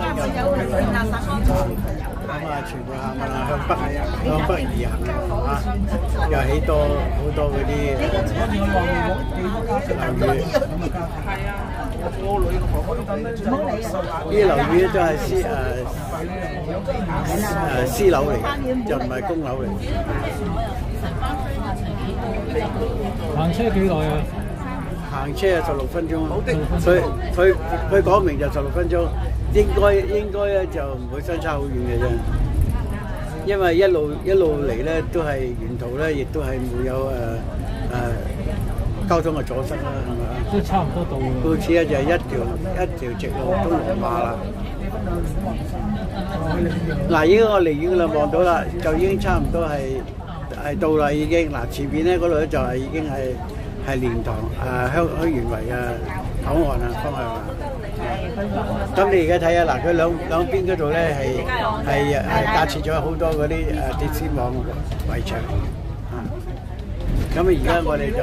山。咁啊，全部行啊向北，向北而行啊，又起多好多嗰啲樓宇。係啊，我女個婆婆都呢啲樓宇都係私誒誒私樓嚟嘅，就唔係公樓嚟。 行車幾耐啊？ 行車啊，十六分鐘。佢佢佢講明就十六分鐘。應該應該咧就唔會相差好遠嘅啫，因為一路一路嚟咧都係沿途咧，亦都係會有誒誒、呃呃、交通嘅阻塞啦，係咪？ 都差唔多到啦。 故此咧就係一條一條直路東羅馬啦。嗱，已經我離遠啦望到啦，就已經差唔多係係到啦已經。嗱，前邊咧嗰度咧就係已經係係蓮塘誒香香園圍嘅口岸啊方向啊。咁你而家睇下嗱，佢兩兩邊嗰度咧係係係架設咗好多嗰啲誒鐵絲網圍牆啊。咁啊，而家我哋就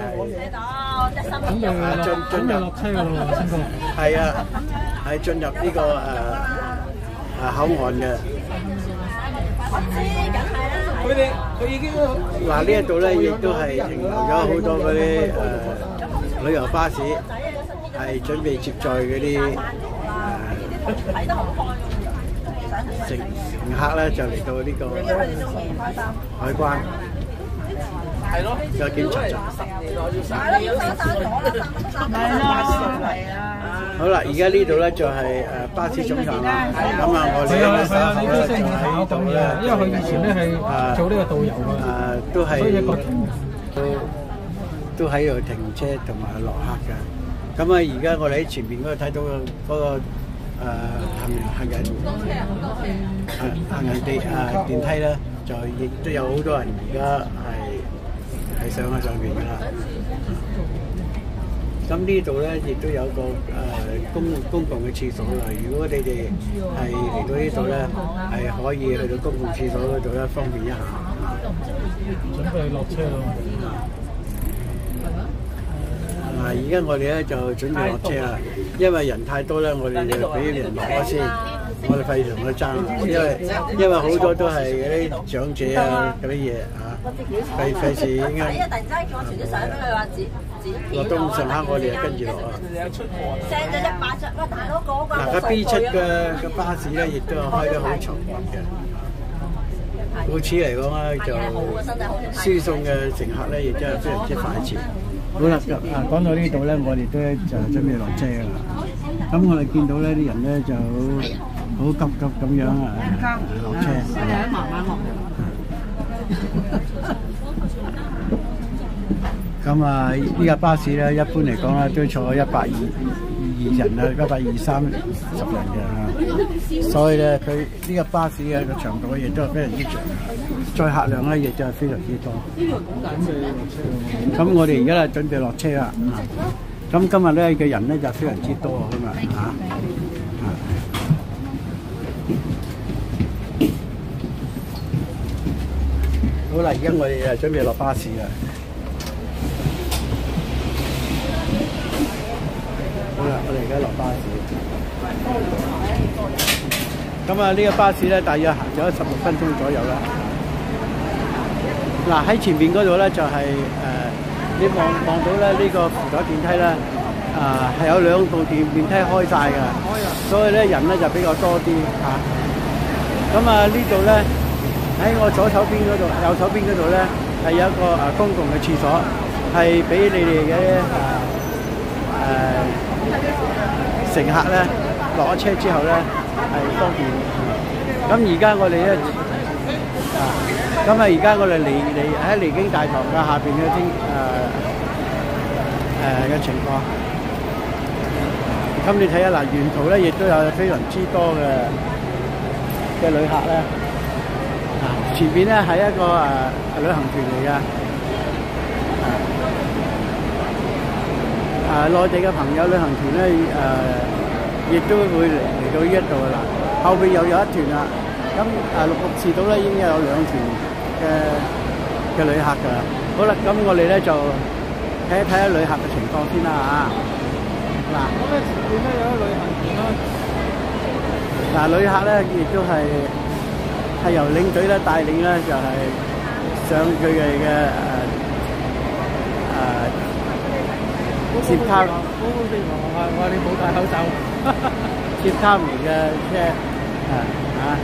係進進入落車㗎喎，先生。係啊，係進入呢個誒誒口岸嘅。佢哋佢已經嗱呢一度咧，亦都係停留咗好多嗰啲誒旅遊巴士。係準備接載嗰啲誒乘乘客咧，就嚟到呢個海關，係咯，有檢查站。好啦，而家呢度咧就係誒巴士總站啦。咁啊，我哋咧稍後咧就喺度咧， 因為佢以前咧係做呢個導遊嘅， 誒都係都都喺度停車同埋落客嘅。咁啊，而家我哋喺前邊嗰度睇到嗰、嗰個誒、呃、行行人行行人地誒電梯咧，就亦都有好多人而家係係上喺上邊㗎啦。咁呢度咧亦都有個誒、呃、公公共嘅廁所啦。如果你哋係嚟到呢度咧，係可以去到公共廁所嗰度咧，方便一下。 準備落車咯。 嗱，而家我哋咧就準備落車啦，因為人太多咧，我哋就俾人落咗先，我哋費事同佢爭，因為因為好多都係嗰啲長者啊嗰啲嘢嚇，費費事應該落到咁上下，我哋就跟住落啊。嗱，個 B 七嘅個巴士咧，亦都係開得好長嘅。故此嚟講咧，就輸送嘅乘客咧，亦真係非常之快捷。好啦，啊講到呢度咧，我哋都就準備落車㗎啦。咁我哋見到咧啲人咧就好急急咁樣啊落車。我哋喺慢慢落。咁啊，呢架巴士咧，一般嚟講咧都坐一百二二人啊，一百二三十人嘅嚇。所以咧，佢呢架巴士嘅個長度亦都係非常之長，載客量咧亦都係非常之多。咁我哋而家咧準備落車啦。咁今日咧嘅人咧就非常之多啊嘛嚇。好啦，而家我哋誒準備落巴士啦。好啦，我哋而家落巴士。咁啊，呢個巴士咧，大約行咗十六分鐘左右啦。嗱，喺前邊嗰度咧就係、是、誒、呃，你望望到咧呢、這個扶手電梯咧，啊、呃、係有兩部電電梯開晒㗎，所以咧人咧就比較多啲嚇。咁啊，呢度咧喺我左手邊嗰度、右手邊嗰度咧係有一個誒公共嘅廁所，係俾你哋嘅誒誒乘客咧落咗車之後咧係方便。咁而家我哋咧啊，咁啊而家我哋離離喺離經大堂嘅下邊嘅天誒誒嘅情況。咁你睇下嗱，沿途咧亦都有非常之多嘅嘅旅客咧。啊，前邊咧係一個誒、呃、旅行團嚟嘅。啊，內地嘅朋友旅行團咧誒，亦、呃、都會嚟嚟到呢一度啦。後邊又有一團啦。咁誒六六次到咧已經有兩團嘅嘅旅客㗎。好啦，咁我哋咧就睇一睇下旅客嘅情況先啦嚇。嗱， 咁咧前邊咧有啲旅行團啦。 嗱，旅客咧亦都係係由領隊咧帶領咧，就係、是、上佢哋嘅誒誒接他。 好好地方啊！我哋冇戴口罩。 接他們嘅車啊啊！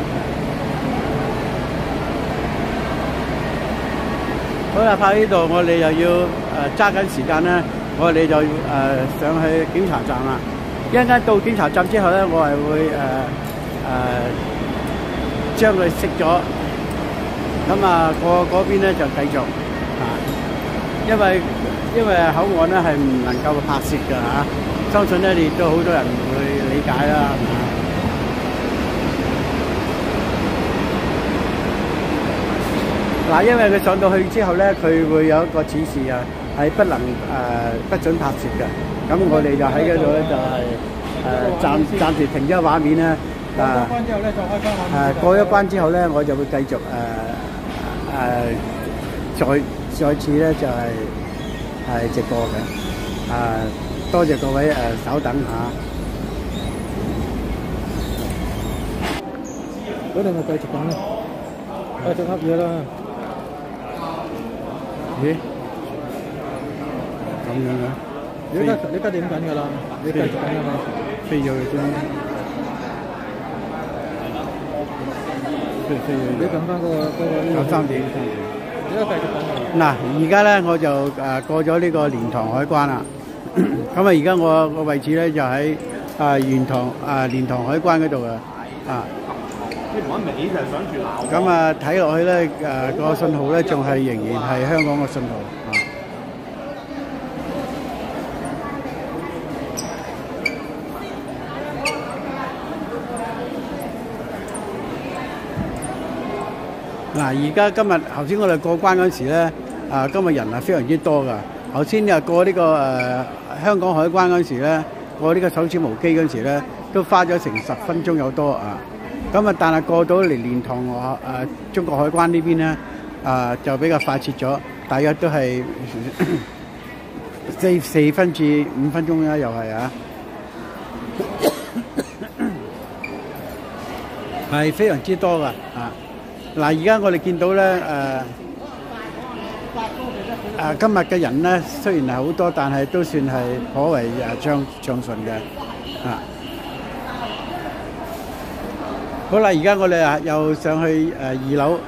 好啦，拍呢度我哋又要誒揸緊時間咧，我哋就誒、呃、上去檢查站啦。一陣間到檢查站之後咧，我係會誒誒、呃呃、將佢熄咗，咁啊過嗰邊咧就繼續啊，因為因為口岸咧係唔能夠拍攝㗎嚇，相信咧亦都好多人會理解啦。嗱，因為佢上到去之後咧，佢會有一個指示啊，係不能誒、呃、不准拍攝嘅。咁我哋就喺嗰度咧，就係誒暫暫時停咗畫面咧。啊，過咗關之後咧，再開翻畫面。誒過咗關之後咧，我就會繼續誒誒、呃呃、再再次咧就係、是、係直播嘅。啊、呃，多謝各位誒、呃、稍等下。 嗰度咪繼續講啦，繼續噏嘢啦。 咦？咁樣嘅？ 你而家你而家點緊㗎啦？你繼續緊㗎嘛？ 飛咗去先。飛飛咗。 你撳翻嗰個嗰個。 九三點。 而家繼續緊。 嗱，而家咧我就誒過咗呢個蓮塘海關啦。咁啊，而家我個位置咧就喺啊蓮塘啊蓮塘海關嗰度嘅啊。咁啊，睇落去咧，誒、呃、個信號咧仲係仍然係香港嘅信號啊。 嗱，而家今日頭先我哋過關嗰時咧，啊，今日人係非常之多㗎。頭先又過呢、這個誒、呃、香港海關嗰時咧，過呢個手指模機嗰時咧，都花咗成十分鐘有多啊。咁啊，但係過到嚟蓮塘誒、呃、中國海關呢邊咧，啊、呃、就比較快捷咗，大約都係四四分至五分鐘啦，又係啊，係非常之多㗎啊！嗱，而家我哋見到咧，誒、呃、誒、啊、今日嘅人咧，雖然係好多，但係都算係頗為誒暢暢順嘅，啊！好啦，而家我哋啊又上去誒、呃、二樓。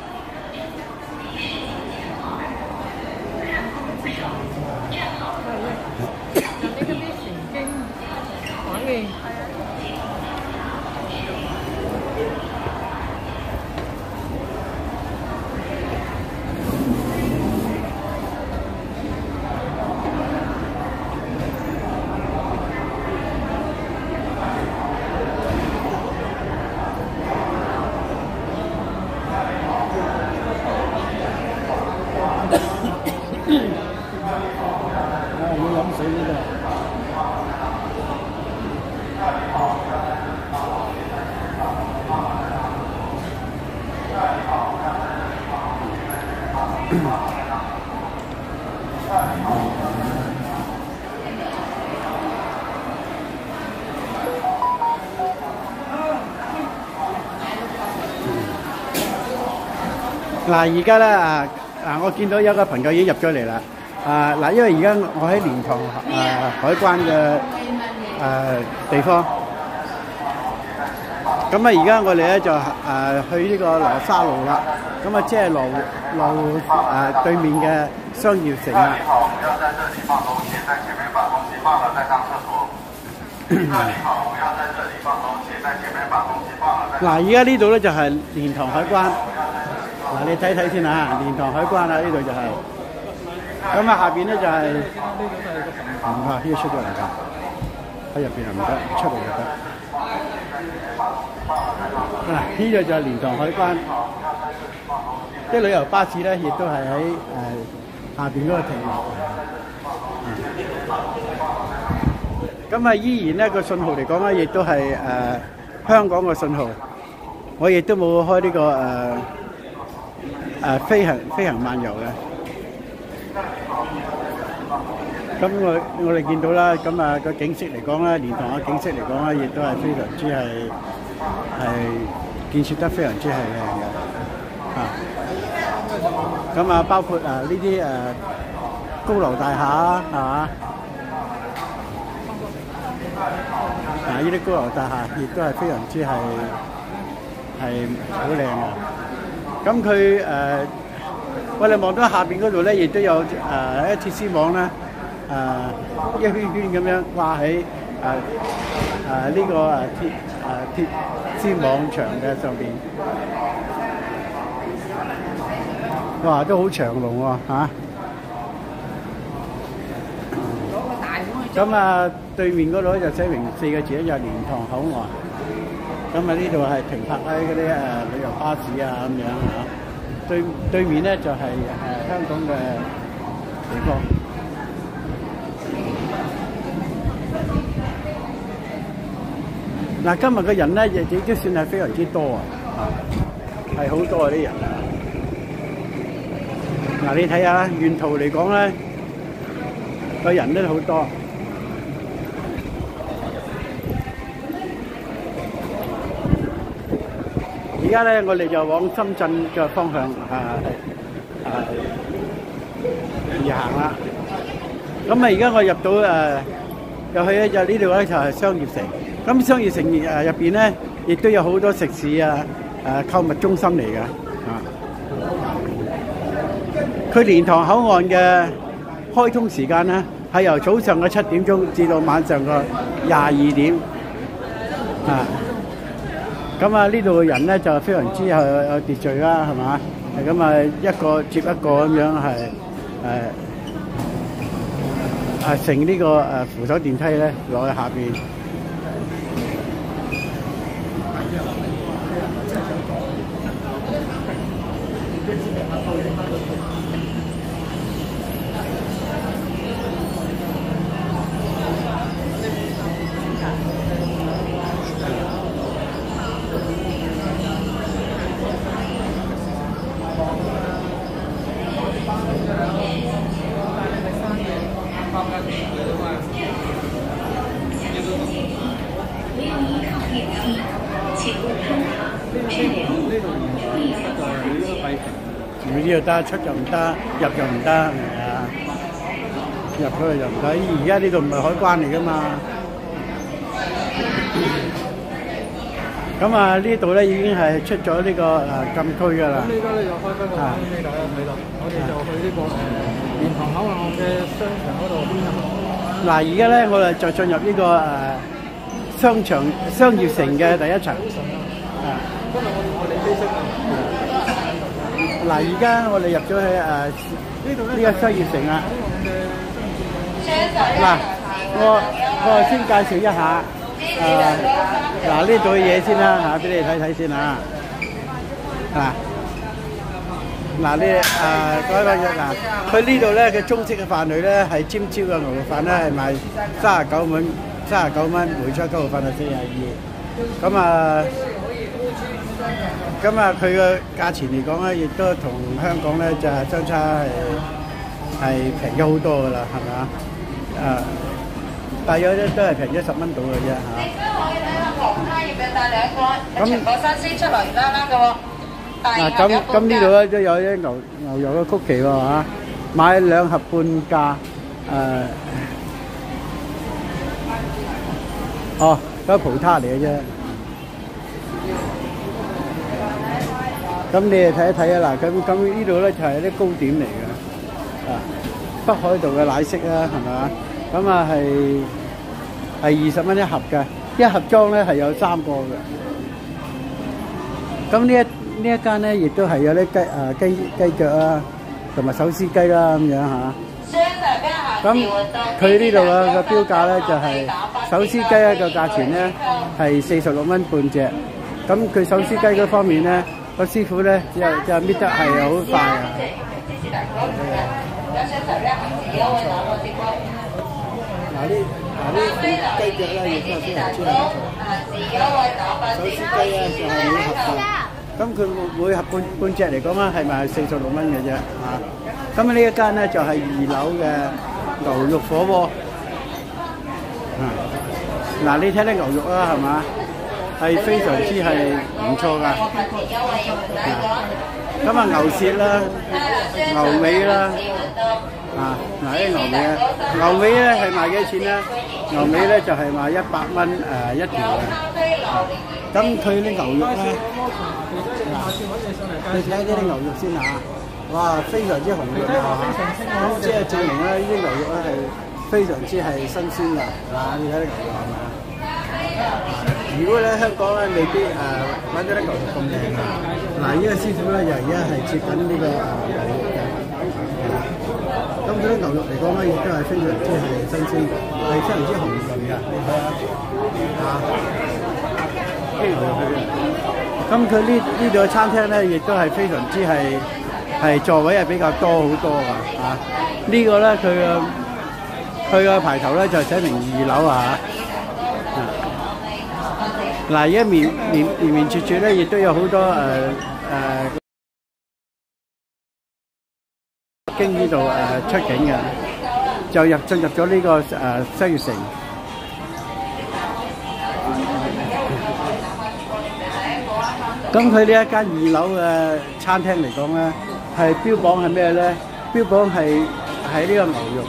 嗱，而家咧啊啊，我見到有個朋友已經入咗嚟啦。啊嗱，因為而家我喺蓮塘啊海關嘅誒地方，咁啊而家我哋咧就誒去呢個羅沙路啦。咁啊即係羅路誒對面嘅商業城啦。嗱，而家呢度咧就係蓮塘海關。嗱，你睇睇先啊，蓮塘海關啊，呢度就係、是。咁啊，下邊咧就係、是，唔怕，呢個出咗嚟㗎，喺入邊啊唔得，出嚟就得。嗱，呢度就係蓮塘海關，啲旅遊巴士咧亦都係喺誒下邊嗰個停落。咁啊，依然咧個信號嚟講咧，亦都係誒、呃、香港嘅信號，我亦都冇開呢、這個誒。呃誒、呃、飛行飛行漫遊嘅，咁我我哋見到啦，咁啊個景色嚟講咧，蓮塘嘅景色嚟講咧，亦都係非常之係係建設得非常之係靚嘅，啊，咁啊包括誒呢啲誒高樓大廈啊，係嘛？啊呢啲高樓大廈亦都係非常之係係好靚嘅。咁佢誒，我哋望到下邊嗰度咧，亦都有誒一鐵絲網咧，誒一圈圈咁樣掛喺誒誒呢個誒鐵誒鐵絲網牆嘅上邊。哇，都好長龍喎嚇！咁啊，對面嗰度就寫明四個字咧，就係蓮塘口岸。咁啊，呢度係停泊喺嗰啲誒旅遊巴士啊咁樣嚇，對對面咧就係、是、誒、呃、香港嘅地方。嗱、啊，今日嘅人咧亦亦都算係非常之多啊，係好多啊啲人啊。嗱，你睇下沿途嚟講咧，個人都好多。而家咧，我哋就往深圳嘅方向啊啊而行啦。咁啊，而家我入到誒，入去咧就呢度咧就係商業城。咁商業城誒入邊咧，亦都有好多食肆啊、誒購物中心嚟嘅啊。佢蓮塘口岸嘅開通時間咧，係由早上嘅七點鐘至到晚上嘅廿二點啊。咁啊，呢度嘅人咧就非常之有有秩序啦，係嘛？咁啊，一個接一個咁樣係誒誒乘呢個誒扶手電梯咧落去下邊。 住呢度得，出就唔得，入就唔得，係咪啊？入咗去就唔得。而家呢度唔係海關嚟噶嘛。咁啊，呢度咧已經係出咗呢個誒禁區㗎啦。 咁呢家咧又開翻個畫面俾大家睇啦。我哋就去呢個誒蓮塘口岸嘅商場嗰度邊入。 嗱，而家咧我哋就進入呢個誒商場商業城嘅第一層。啊， 今日我哋我哋飛升啊！ 嗱，而家我哋入咗去誒呢度呢個商業城啦。嗱，我我先介紹一下誒嗱呢度嘅嘢先啦嚇，俾你睇睇先嚇。嗱嗱呢誒嗰個嗱，佢呢度咧嘅中式嘅飯類咧係尖椒嘅牛肉飯咧係賣三十九蚊，三十九蚊，梅菜雞肉飯係四十二。咁啊〜咁啊，佢嘅價錢嚟講咧，亦都同香港咧就係相差係係平咗好多㗎啦，係咪啊？啊，大約咧都係平咗十蚊到嘅啫嚇。咁全部新鮮出嚟啦啦嘅喎。嗱，咁咁呢度咧都有啲牛牛肉嘅曲奇喎嚇，買兩盒半價誒。哦，嗰個葡撻嚟嘅啫。咁你哋睇一睇啊！嗱，咁咁呢度咧就係啲糕點嚟嘅，啊，北海道嘅奶昔啦，係咪啊？咁啊係係二十蚊一盒嘅，一盒裝咧係有三個嘅。咁呢一呢一間咧亦都係有啲雞啊雞雞腳啊，同埋手撕雞啦咁樣嚇。咁佢呢度嘅個標價咧就係手撕雞一個價錢咧係四十六蚊半隻。咁佢手撕雞嗰方面咧。個師傅咧就就搣得係好快啊！嗱呢嗱呢雞腳咧亦都係非常之唔錯。手撕雞咧就係每盒半，咁佢每每盒半半隻嚟講咧係賣四十六蚊嘅啫嚇。咁呢一間咧就係二樓嘅牛肉火鍋。啊，嗱你睇啲牛肉啦係嘛？係非常之係唔錯㗎，咁啊牛舌啦、牛尾啦，啊嗱啲牛尾啊，牛尾咧係賣幾錢咧？牛尾咧就係賣一百蚊誒一條嘅，咁佢啲牛肉咧，你睇下呢啲牛肉先嚇，哇非常之紅潤啊嚇，即係證明咧呢啲牛肉咧係非常之係新鮮㗎，啊你睇啲牛肉係咪？如果咧香港咧未必誒揾到啲牛肉咁靚啊！嗱，呢個師傅咧就而家係切緊呢個誒牛肉嘅，咁嗰啲牛肉嚟講咧亦都係非常之係新鮮，係非常之紅潤嘅，你睇下嚇，啲牛肉佢。咁佢呢呢度嘅餐廳咧亦都係非常之係係座位係比較多好多㗎嚇。呢個咧佢嘅佢嘅牌頭咧就寫明二樓啊。嗱，而家面面面面處處咧，亦都有好多誒誒經呢度誒出境嘅，就入進入咗呢個誒西悅城。咁佢呢一間二樓嘅餐廳嚟講咧，係標榜係咩咧？標榜係係呢個牛肉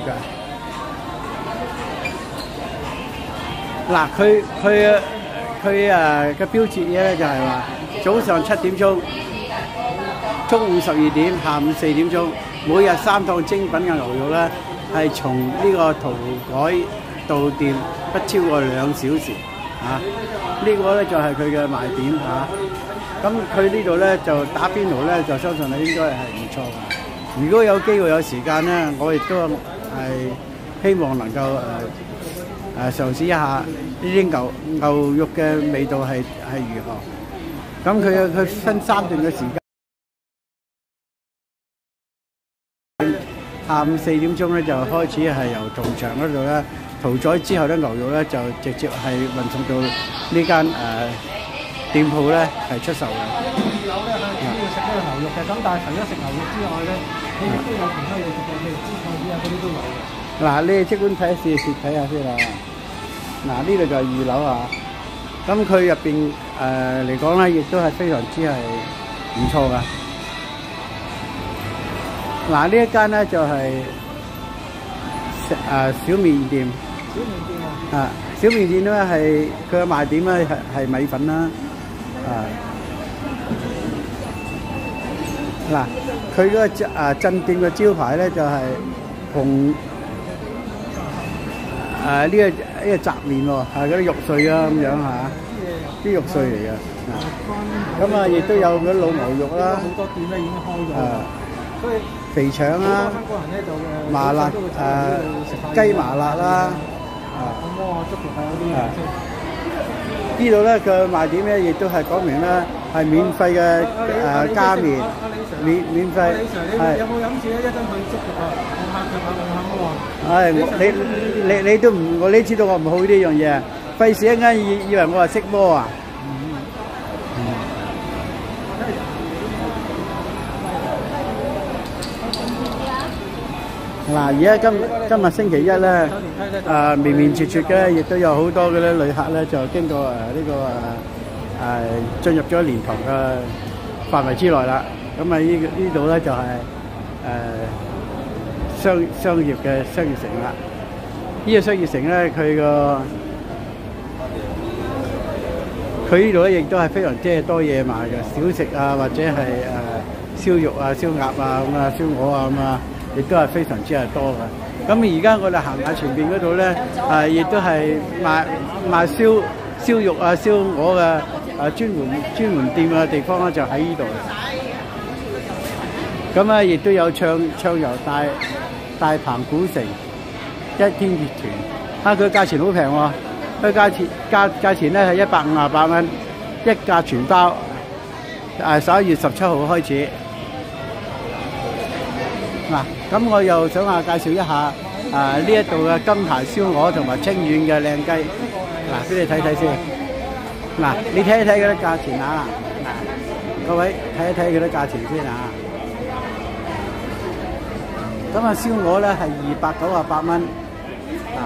㗎。嗱，佢佢。佢誒嘅標誌嘢咧就係話早上七點鐘、中午十二點、下午四點鐘，每日三檔精品嘅牛肉咧，係從呢個屠改到店不超過兩小時啊！呢、這個咧就係佢嘅賣點嚇。咁佢呢度咧就打邊爐咧，就相信係應該係唔錯嘅。如果有機會有時間咧，我亦都係希望能夠誒。呃誒嘗試一下呢啲牛牛肉嘅味道係係如何？咁佢佢分三段嘅時間。 下午四點鐘咧就開始係由屠場嗰度咧屠宰之後咧牛肉咧就直接係運送到呢間誒店鋪咧係出售嘅。二樓咧係主要食呢個牛肉嘅，咁但係除咗食牛肉之外咧，你亦都有其他嘢食嘅，譬如豬菜魚啊嗰啲都有嘅。嗱，你即管睇試試睇下先啦。嗱，呢度就係二樓啊。咁佢入邊誒嚟講咧，亦都係非常之係唔錯噶。嗱，呢一間咧就係食誒小麵店。小麵店啊！啊，小麵店咧係佢嘅賣點咧係係米粉啦。啊，嗱，佢嗰個誒鎮店嘅招牌咧就係紅誒呢個呢個雜麵喎，係嗰啲肉碎啊咁樣嚇，啲肉碎嚟嘅。咁啊，亦都有嗰啲老牛肉啦。好多店咧已經開咗。啊，所以肥腸啦，麻辣誒雞麻辣啦，啊，咁啊足球嗰啲啊。呢度咧佢賣點咧，亦都係講明咧係免費嘅誒加麵，免免費係。有冇飲住咧？一陣去足球啊！我客佢客我客喎。係，你你你都唔，我你知道我唔好呢樣嘢，費事一間以以為我係識摸啊！嗱，而家今今日星期一咧，誒綿綿絕絕嘅，亦都有好多嘅咧旅客咧，就經過誒呢個誒誒進入咗蓮塘嘅範圍之內啦。咁啊，呢呢度咧就係誒商商業嘅商業城啦。呢個商業城咧，佢個佢呢度咧亦都係非常之係多嘢賣嘅，小食啊，或者係誒燒肉啊、燒鴨啊咁啊、燒鵝啊咁啊。亦都係非常之係多嘅。咁而家我哋行下前邊嗰度咧，誒亦都係賣賣燒燒肉啊、燒鵝嘅誒專門專門店嘅地方咧，就喺呢度。咁啊，亦都有暢暢遊大大鵬古城一天月團，啊佢價錢好平喎，佢價錢價價錢咧係一百五十八蚊一架全包，誒十一月十七號開始。嗱，咁我又想話介紹一下啊呢一度嘅金牌燒鵝同埋清遠嘅靚雞，嗱俾你睇睇先。嗱，你睇一睇嗰啲價錢啊！嗱，各位睇一睇嗰啲價錢先啊！咁啊，燒鵝咧係二百九十八蚊，嗱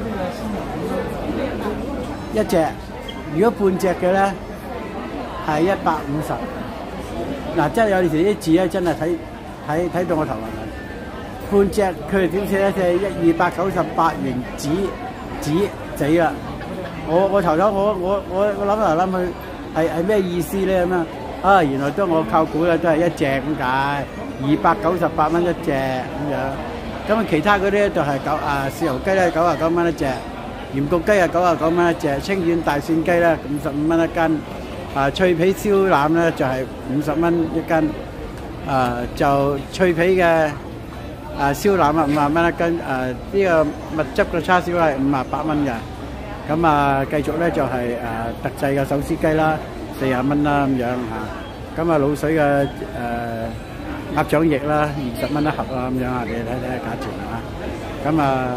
一隻，如果半隻嘅咧係一百五十。嗱，真係有陣時啲字咧真係睇睇睇到我頭暈。半隻佢哋點寫咧？就係一二百九十八元紙紙仔啦。我我頭頭我我我我諗嚟諗去係係咩意思咧咁啊？啊，原來都我靠估咧，都係一隻咁解，二百九十八蚊一隻咁樣。咁啊，其他嗰啲咧就係九啊豉油雞咧九啊九蚊一隻，鹽焗雞啊九啊九蚊一隻，清遠大蒜雞咧五十五蚊一斤，啊脆皮燒腩咧就係五十蚊一斤，啊就脆皮嘅。啊燒腩啊五十蚊一斤，誒呢個蜜汁嘅叉燒係五十八蚊嘅，咁啊繼續咧就係誒特製嘅手撕雞啦，四十蚊啦咁樣嚇，咁啊滷水嘅誒鴨掌翼啦，二十蚊一盒啦咁樣啊，你睇睇下價錢啊，咁啊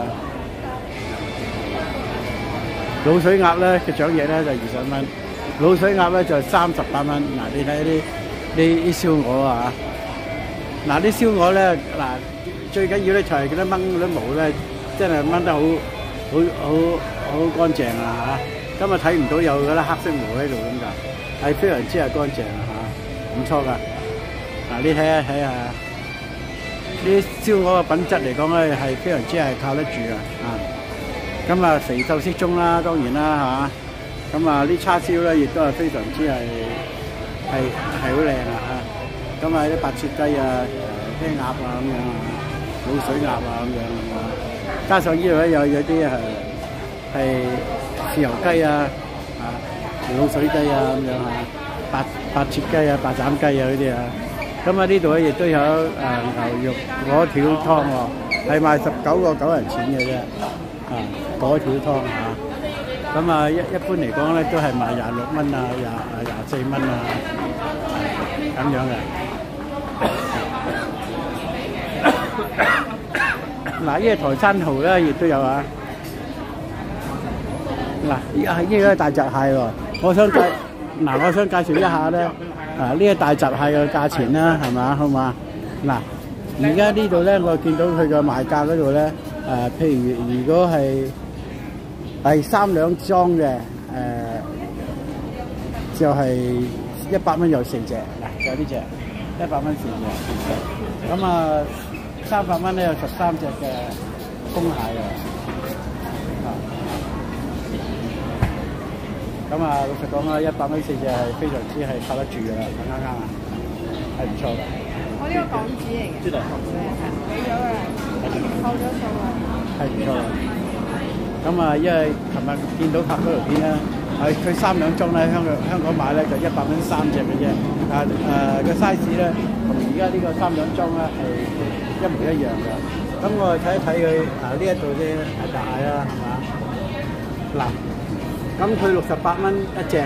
滷水鴨咧嘅掌翼咧就二十蚊，滷水鴨咧就三十八蚊，嗱你睇啲啲啲燒鵝啊，嗱啲燒鵝咧嗱。最緊要咧就係嗰啲掹嗰啲毛咧，真係掹得好好好好乾淨啊嚇！今日睇唔到有嗰啲黑色毛喺度咁㗎，係非常之係乾淨啊嚇，唔錯㗎。嗱，你睇下睇下，呢啲燒鵝嘅品質嚟講咧係非常之係靠得住啊！啊，咁啊肥瘦適中啦，當然啦嚇。咁啊啲叉燒咧亦都係非常之係係係好靚啊嚇。咁啊啲白切雞啊、雞鴨啊咁樣啊。滷水鴨啊咁樣啊，加上呢度咧有有啲誒係豉油雞啊、啊滷水雞啊咁樣啊，白白切雞啊、白斬雞啊嗰啲啊，咁啊呢度咧亦都有誒牛肉果條湯喎，係賣十九個九人錢嘅啫，啊果條湯嚇，咁啊一一般嚟講咧都係賣廿六蚊啊、廿啊廿四蚊啊咁樣嘅。 嗱，呢個台山蠔咧亦都有啊。嗱，呢係呢個大閘蟹喎，我想介嗱，我想介紹一下咧，啊呢個大閘蟹嘅價錢啦，係嘛，好嘛？嗱，而家呢度咧，我見到佢嘅賣價嗰度咧，誒，譬如如果係係三兩裝嘅，誒，就係一百蚊有四隻，嗱，有呢隻一百蚊四隻，咁啊三百蚊咧有十三隻嘅公蟹啊。咁啊，老實講啦，一百蚊四隻係非常之係靠得住㗎啦，啱啱啊，係唔錯㗎。 我呢個港紙嚟嘅，係係俾咗㗎啦，扣咗數啦。 係唔錯㗎。咁啊，因為琴日見到拍嗰條片咧，係佢三兩裝咧，香港香港買咧就一百蚊三隻嘅啫。啊誒個 size 咧，同而家呢個三兩裝咧係一模一樣嘅。咁我睇一睇佢啊呢一度啲大蟹啦，係嘛？嗱。咁佢六十八蚊一隻，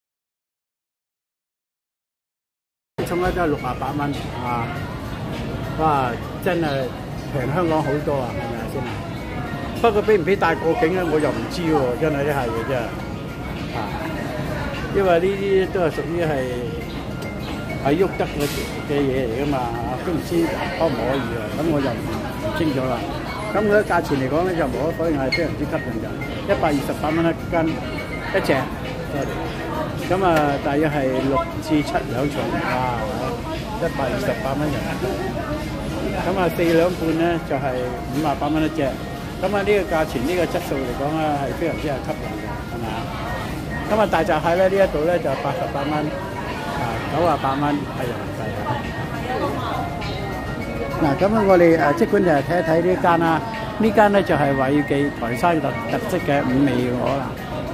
重咧都係六十八蚊啊！哇，真係平香港好多啊，係咪先啊？不過俾唔俾帶過境咧，我又唔知喎，真係呢下嘢真係啊！因為呢啲都係屬於係係喐得嘅嘅嘢嚟噶嘛，都唔知可唔可以啊？咁我就唔清楚啦。咁佢嘅價錢嚟講咧，就無可否認係非常之吸引嘅，一百二十八蚊一斤一隻，咁啊，大約係六至七兩重，哇！一百二十八蚊人民幣，咁啊四兩半咧就係五啊八蚊一隻，咁啊呢個價錢呢個質素嚟講咧係非常之係吸引嘅，係咪啊？咁啊大閘蟹咧呢一度咧就八十八蚊，啊九啊八蚊係人民幣啊！嗱，咁啊，我哋誒即管就係睇一睇呢間啦。呢間咧就係華爾記台山特特色嘅五味鵝啦。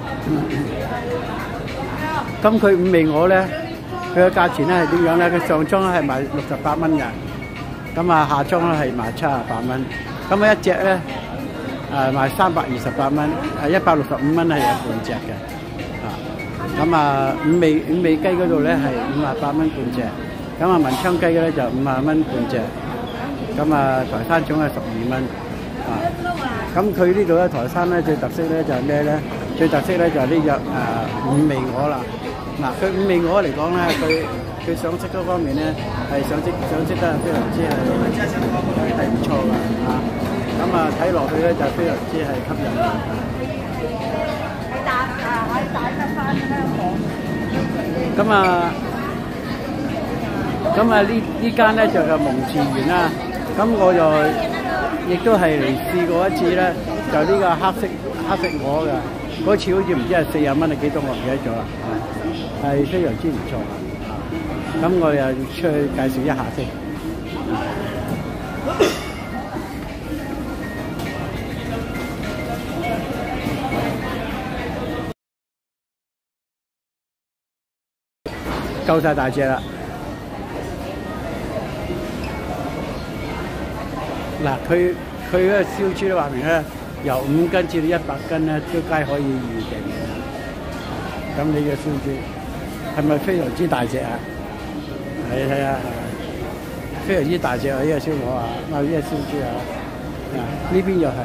咁佢五味鵝咧，佢嘅價錢咧係點樣咧？佢上裝係賣六十八蚊嘅，咁啊下裝咧係賣七十八蚊。咁啊一隻咧誒賣三百二十八蚊，係一百六十五蚊係有半隻嘅。啊，咁啊五味五味雞嗰度咧係五十八蚊半隻，咁啊文昌雞咧就五十蚊半隻。咁啊，台山種係十二蚊啊！咁佢呢度咧，台山咧最特色咧就係咩咧？最特色咧就係呢隻誒五味鵝啦。嗱，佢五味鵝嚟講咧，佢佢上色嗰方面咧係上色上色得非常之係係唔錯㗎啊！咁啊睇落去咧就非常之係吸引嘅。係大啊！喺大得翻香港。咁啊，咁啊呢呢間咧就係蒙自園啦。咁我就亦都係嚟試過一次咧，就呢個黑色黑色鵝嘅，嗰次好似唔知係四十蚊定幾多，我唔記得咗啦，係非常之唔錯啊！咁我又出去介紹一下先。夠晒大隻啦！嗱，佢佢嗰個燒豬咧話明咧，由五斤至到一百斤咧，都皆可以預定嘅。咁你嘅燒豬係咪非常之大隻啊？你睇下，非常之大隻啊！呢個燒鵝啊，啊呢個燒豬啊，啊呢邊又係。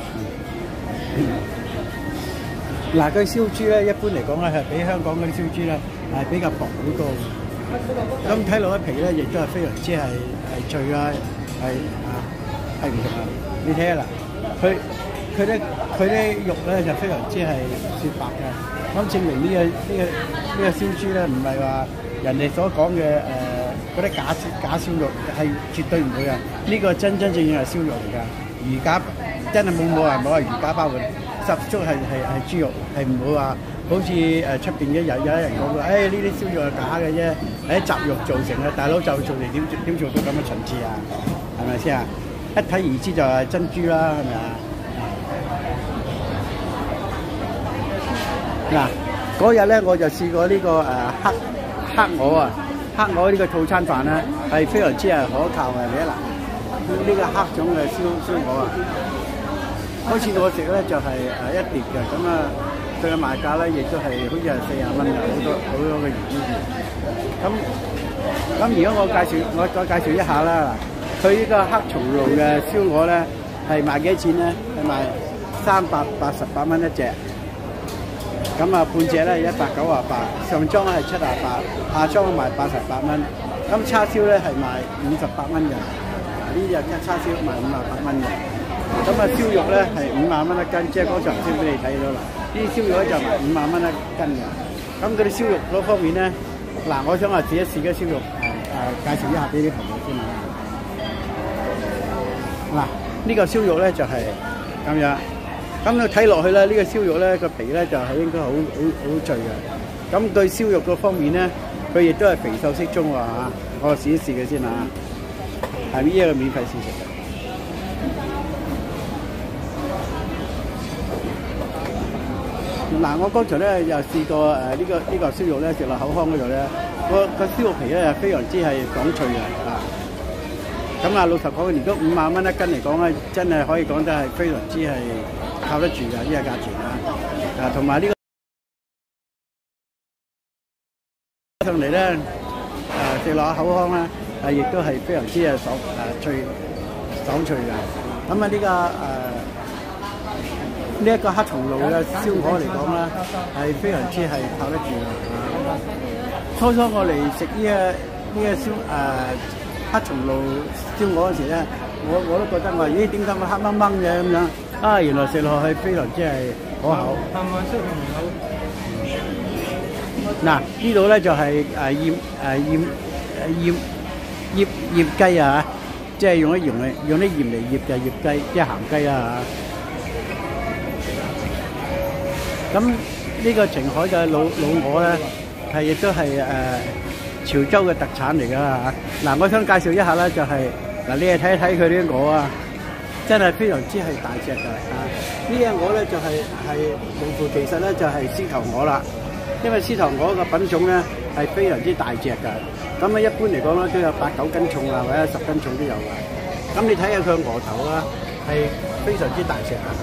嗱，佢燒豬咧，一般嚟講咧係比香港嗰啲燒豬咧係比較薄好多。咁睇落一皮咧，亦都係非常之係係脆啊，係啊。係唔同啊！你睇下嗱，佢佢咧佢啲肉咧就非常之係雪白嘅，咁證明呢個呢個呢個燒豬咧唔係話人哋所講嘅誒嗰啲假假燒肉，係絕對唔會啊！呢個真真正正係燒肉嚟㗎，魚架真係冇冇話冇話魚架包嘅，十足係係係豬肉，係唔會話好似誒出邊嘅有有人講話，誒呢啲燒肉係假嘅啫，係雜肉造成嘅，大佬就做嚟點點做到咁嘅層次啊？係咪先啊？一睇而知就係珍珠啦，係咪啊？嗱，嗰日咧我就試過呢、這個誒、呃、黑黑鵝啊，黑鵝呢個套餐飯咧係非常之係可靠嘅。你嗱，呢、這個黑種嘅燒燒鵝啊，好似我食咧就係、是、誒一碟嘅，咁啊佢嘅賣價咧亦都係好似係四十蚊嘅，好多好多嘅魚。咁咁如果我介紹我再介紹一下啦。 佢呢個黑松露嘅燒鵝咧係賣幾錢咧？係賣三百八十八蚊一隻。咁啊半隻咧一百九十八，上裝係七十八，下裝賣八十八蚊。咁叉燒咧係賣五十八蚊嘅，呢隻叉燒賣五十八蚊嘅。咁啊燒肉咧係五萬蚊一斤，即係嗰場先俾你睇到啦。呢啲燒肉咧就賣五萬蚊一斤嘅。咁嗰啲燒肉嗰方面咧，嗱，我想話試一試嘅燒肉，誒、呃、介紹一下俾啲朋友先啊。嗱，呢個燒肉咧就係咁樣。咁你睇落去咧，呢個燒肉咧個皮咧就係應該好好好脆嘅。咁對燒肉嗰方面咧，佢亦都係肥瘦適中喎嚇。我試一試佢先嚇，係呢一個免費試食嘅。嗱，我剛才咧又試過誒呢、呃這個呢、這個燒肉咧食落口腔嗰度咧，個個燒肉皮咧係非常之係爽脆嘅啊！咁啊，老實講，如果五萬蚊一斤嚟講咧，真係可以講得係非常之係靠得住嘅呢個價錢啊！啊，同埋呢個上嚟咧，誒食落口腔咧，係亦都係非常之係爽誒脆爽脆嘅。咁啊，呢、這個誒。呃呢一個黑松露嘅燒鵝嚟講咧，係非常之係靠得住嘅。初初我嚟食呢個呢個燒誒、呃、黑松露燒鵝嗰時咧，我我都覺得話，咦，點解我黑掹掹嘅咁樣？啊，原來食落去非常之係可口。嗱，呢度咧就係誒醃誒醃誒醃醃醃雞啊，即係用啲鹽嚟用啲鹽嚟醃嘅醃雞，即係鹹雞啊。咁呢個澄海嘅老老鵝咧，係亦都係誒、呃、潮州嘅特產嚟㗎嚇。嗱，我想介紹一下咧，就係、是、嗱，你哋睇一睇佢啲鵝啊，真係非常之係大隻㗎嚇。呢隻鵝咧就係係名副其實咧，就係獅頭鵝啦。因為獅頭鵝嘅品種咧係非常之大隻㗎。咁啊，一般嚟講咧都有八九斤重啊，或者十斤重都有㗎。咁你睇下佢個鵝頭啦，係非常之大隻㗎。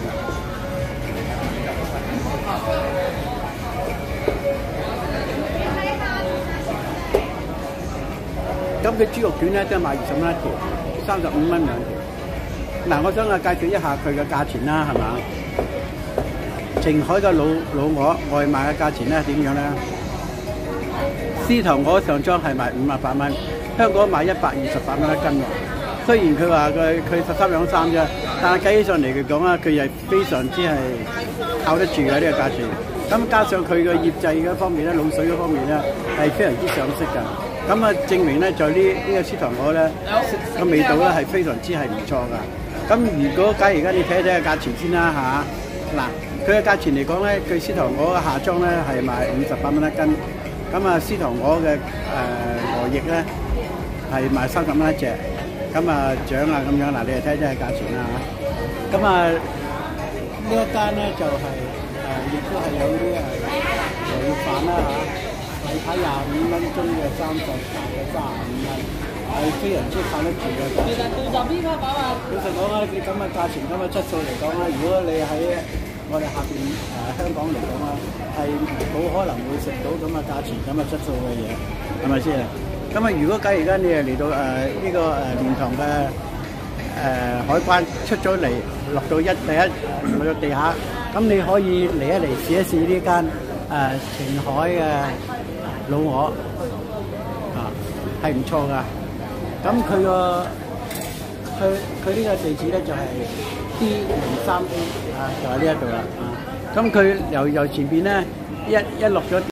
咁佢豬肉卷咧都係賣二十蚊一條，三十五蚊兩條。嗱，我想啊介紹一下佢嘅價錢啦，係嘛？澄海嘅老老鵝外賣嘅價錢咧點樣咧？獅頭鵝上裝係賣五十八蚊，香港賣一百二十八蚊一斤喎。雖然佢話佢佢十三兩三啫，但係計起上嚟嚟講啊，佢係非常之係靠得住嘅呢個價錢。咁加上佢嘅醃製嗰方面咧，滷水嗰方面咧係非常之上色㗎。咁啊，證明咧就呢呢個獅頭鵝咧個味道咧係非常之係唔錯㗎。咁如果假如而家你睇一睇個價錢先啦嚇，嗱佢嘅價錢嚟講咧，佢獅頭鵝嘅下裝咧係賣五十八蚊一斤，咁啊獅頭鵝嘅誒鵝翼咧係賣三十蚊一隻，咁啊獎啊咁樣嗱，你哋睇睇個價錢啦嚇。咁啊呢一間咧就係誒亦都係有啲係鵝肉飯啦嚇。米牌廿五蚊樽嘅三十大嘅三十五蚊，係非常之靠得住嘅。其實到就邊個講啊？老實講啊，你咁嘅價錢、咁嘅質素嚟講咧，如果你喺我哋下邊誒、呃、香港嚟講啦，係冇可能會食到咁嘅價錢、咁嘅質素嘅嘢，係咪先？咁啊，如果假如而家你係嚟到誒呢、呃這個誒蓮塘嘅誒海關出咗嚟，落到一第一落到地下，咁你可以嚟一嚟試一試呢間誒澄海嘅老鵝啊，係唔錯噶。咁佢個佢佢呢個地址咧就係 D 零三 A 啊，就喺呢一度啦啊。咁佢由由前邊咧一一落咗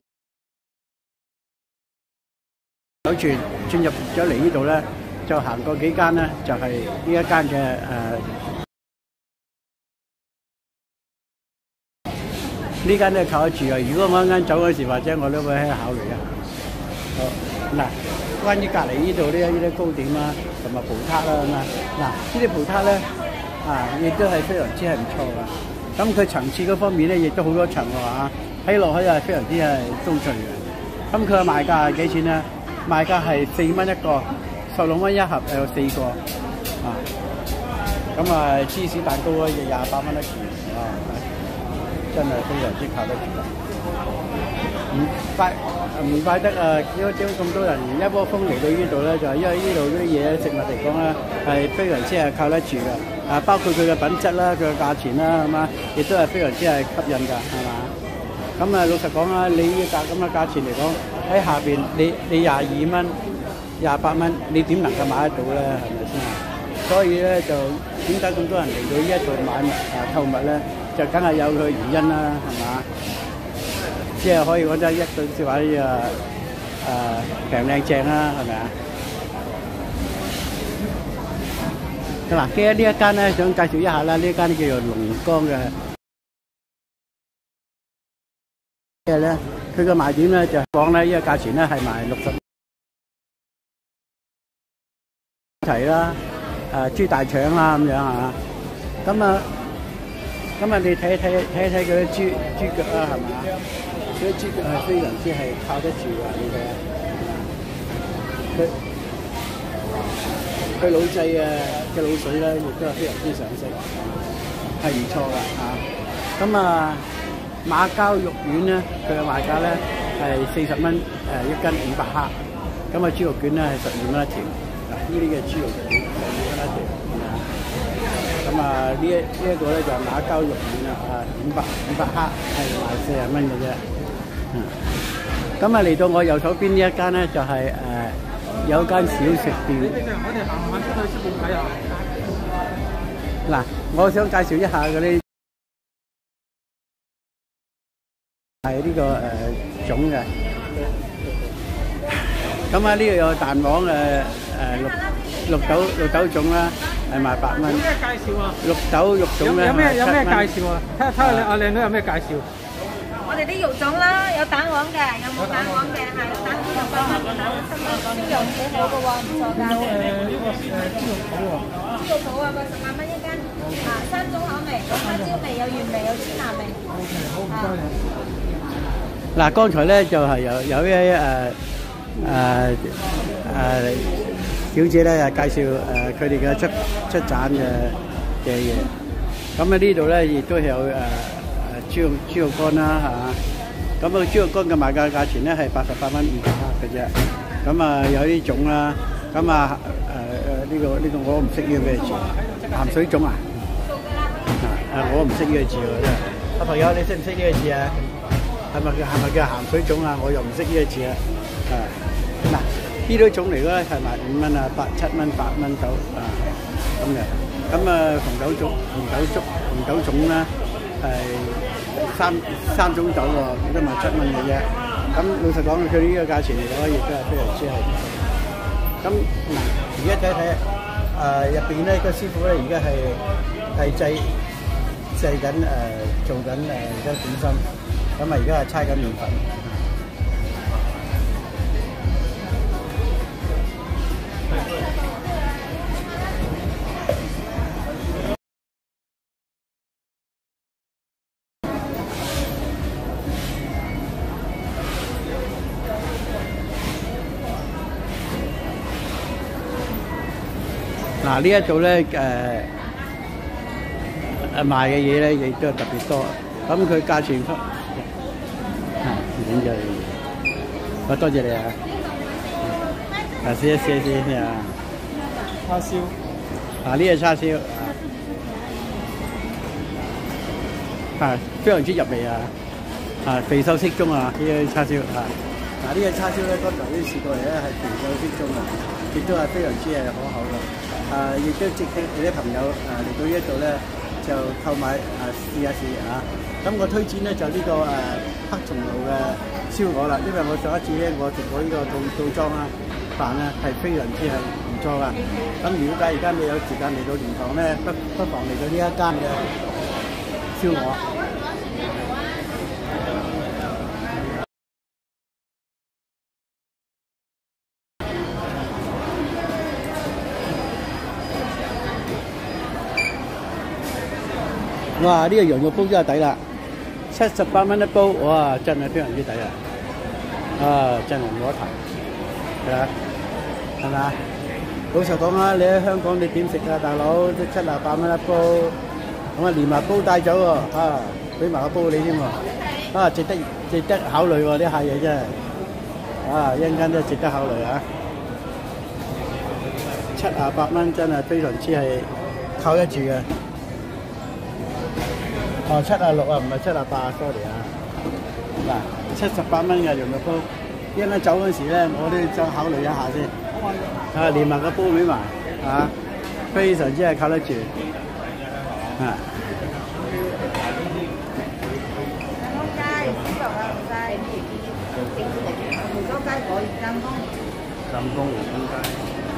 有傳進入咗嚟呢度咧，就行過幾間咧，就係、是、呢一間嘅誒。呢間都係靠得住啊！如果我啱啱走嗰時，或者我都會喺度考慮一下。好嗱，關於隔離呢度呢呢啲糕點啦，同埋葡撻啦咁啊，嗱呢啲葡撻咧啊，亦都係非常之係唔錯噶。咁佢層次嗰方面咧，亦都好多層喎嚇，睇落去係非常之係酥脆嘅。咁佢嘅賣價係幾錢咧？賣價係四蚊一個，十六蚊一盒，有四個啊。咁啊，芝士蛋糕咧，就廿八蚊一件啊。真係非常之靠得住。嗯。 怪唔怪得啊！點解咁多人一窩蜂嚟到呢度咧？就係因為呢度啲嘢食物嚟講咧係非常之係靠得住嘅。啊，包括佢嘅品質啦、佢嘅價錢啦，係嘛，亦都係非常之係吸引㗎，係嘛。咁啊，老實講啊，你呢價咁嘅價錢嚟講，喺下邊你你廿二蚊、廿八蚊，你點能夠買得到咧？係咪先啊？所以咧就點解咁多人嚟到呢一度買物啊購物咧？就梗係有佢原因啦，係嘛？即係可以講真一句説話呢個誒平靚正啦，係咪啊？嗱，記得呢一間咧，想介紹一下啦，呢一間叫做龍江嘅。嘅咧，佢嘅賣點咧就講咧，呢個價錢咧係賣六十齊啦，誒豬大腸啦咁樣啊，咁啊，咁啊你睇睇睇睇佢啲豬豬腳啦，係嘛？嗰啲豬腳係非常之係靠得住㗎，你睇佢佢老細嘅嘅滷水咧，亦都係非常之上色，係唔錯㗎嚇。咁啊〜馬膠肉丸咧，佢嘅賣價咧係四十蚊，誒一斤五百克。咁啊豬肉卷咧係十二蚊一條。嗱，呢啲嘅豬肉卷十二蚊一條。咁啊呢一呢一個咧就係馬膠肉丸啦，啊五百五百克係賣四十蚊嘅啫。嗯。咁啊嚟到我右手邊呢一間咧就係、是、誒、呃、有間小食店。我哋行唔行出去出邊睇啊？嗱，我想介紹一下嗰啲。係呢、這個誒、呃、種嘅，咁啊呢度有蛋黃誒誒綠綠豆綠豆種啦，係賣八蚊。有咩介紹啊？綠豆肉種咧，有咩有咩介紹啊？睇下睇下阿靚女有咩介紹？ 我哋啲肉種啦，有蛋黃嘅，有冇蛋黃嘅？係有蛋黃就八蚊，蛋黃七蚊。豬肉幾好嘅喎，唔錯㗎。有誒呢個誒豬肉肚喎。豬肉肚啊，八十八蚊一斤。啊，三種口味，有花椒味，有原味，有酸辣味。O K， 好唔該你。 嗱，剛才咧就係有有一誒誒誒小姐咧介紹誒佢哋嘅出出產嘅嘅嘢，咁啊呢度咧亦都有誒誒豬肉豬肉乾啦嚇，咁啊豬肉乾嘅賣價價錢咧係八十八蚊五十克嘅啫，咁啊有啲種啦，咁啊誒誒呢個呢個我唔識呢個咩字，鹹水種啊，啊誒我唔識呢個字喎真係，阿朋友你識唔識呢個字啊？係咪叫係咪叫鹹水種啊？我又唔識呢個字啊！啊嗱，呢啲種嚟咧係賣五蚊啊、八七蚊、八蚊到啊咁嘅。咁啊紅豆種、紅豆粥、紅豆種咧係三三種豆喎，都賣七蚊嘅啫。咁老實講，佢呢個價錢嚟講，亦都係非常之係。咁嗱，而家睇睇誒入邊咧個師傅咧，而家係係製製緊誒做緊誒而家點心。咁啊！而家係猜緊麵粉。嗱，呢一度咧誒誒賣嘅嘢咧，亦都係特別多。咁佢價錢點解？我多謝你啊！啊，試一試試先啊！叉燒啊，呢個叉燒啊，非常之入味啊！啊，肥瘦適中啊！呢個叉燒啊，嗱呢個叉燒咧，剛才都試過嚟咧，係肥瘦適中啊，亦都係非常之係可口嘅。啊，亦都值得你啲朋友啊嚟到呢一度咧，就購買啊試一試啊！咁我推薦咧就呢、這個誒、啊、黑松露嘅燒鵝啦，因為我上一次咧我食過呢個套套裝啊飯咧係非常之係唔錯噶。咁如果假而家你有時間嚟到蓮塘咧，不不妨嚟到呢一間嘅燒鵝。哇！呢、這個羊肉煲真係抵啦〜七十八蚊一煲，哇！真係非常之抵啊！啊，真係冇得彈，係嘛？係嘛？老實講啊，你喺香港你點食啊，大佬？都七廿八蚊一煲，咁啊連埋煲帶走喎，啊，俾埋個煲你添喎，啊，值得值得考慮喎，啲客嘢真係，啊一陣間都值得考慮啊！七啊八蚊真係非常之係靠得住嘅。哦，七啊六啊，唔係七啊八啊 ，sorry 啊。嗱，七十八蚊嘅羊肉煲，一陣間走嗰時咧，我都想考慮一下先。啊，連埋個煲面埋，啊，非常之係靠得住。啊。 香雞、豬肉啊，唔該。梅州雞可以監工。 監工胡椒雞。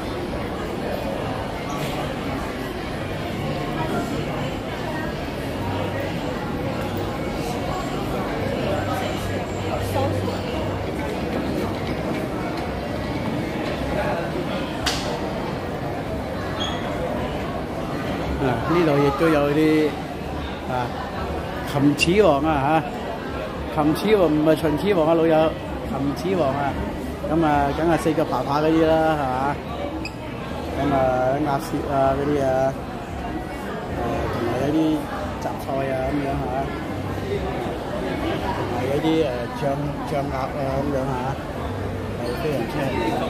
嗱，呢度亦都有啲啊琴齒王啊嚇，琴齒王唔係秦始皇啊老友，琴齒王啊，咁啊梗係四腳爬爬嗰啲啦，係嘛？咁啊鴨舌啊嗰啲啊，誒同埋有啲雜菜啊咁樣嚇，同埋有啲誒醬醬鴨啊咁樣嚇，係非常之係。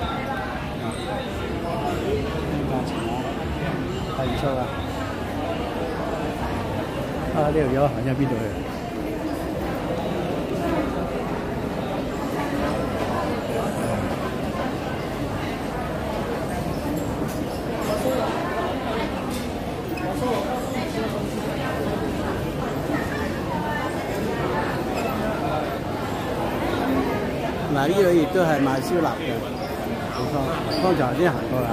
係唔錯啊！啊呢條友行咗邊度去？嗱，呢度亦都係賣燒臘嘅地方，剛才先行過啦。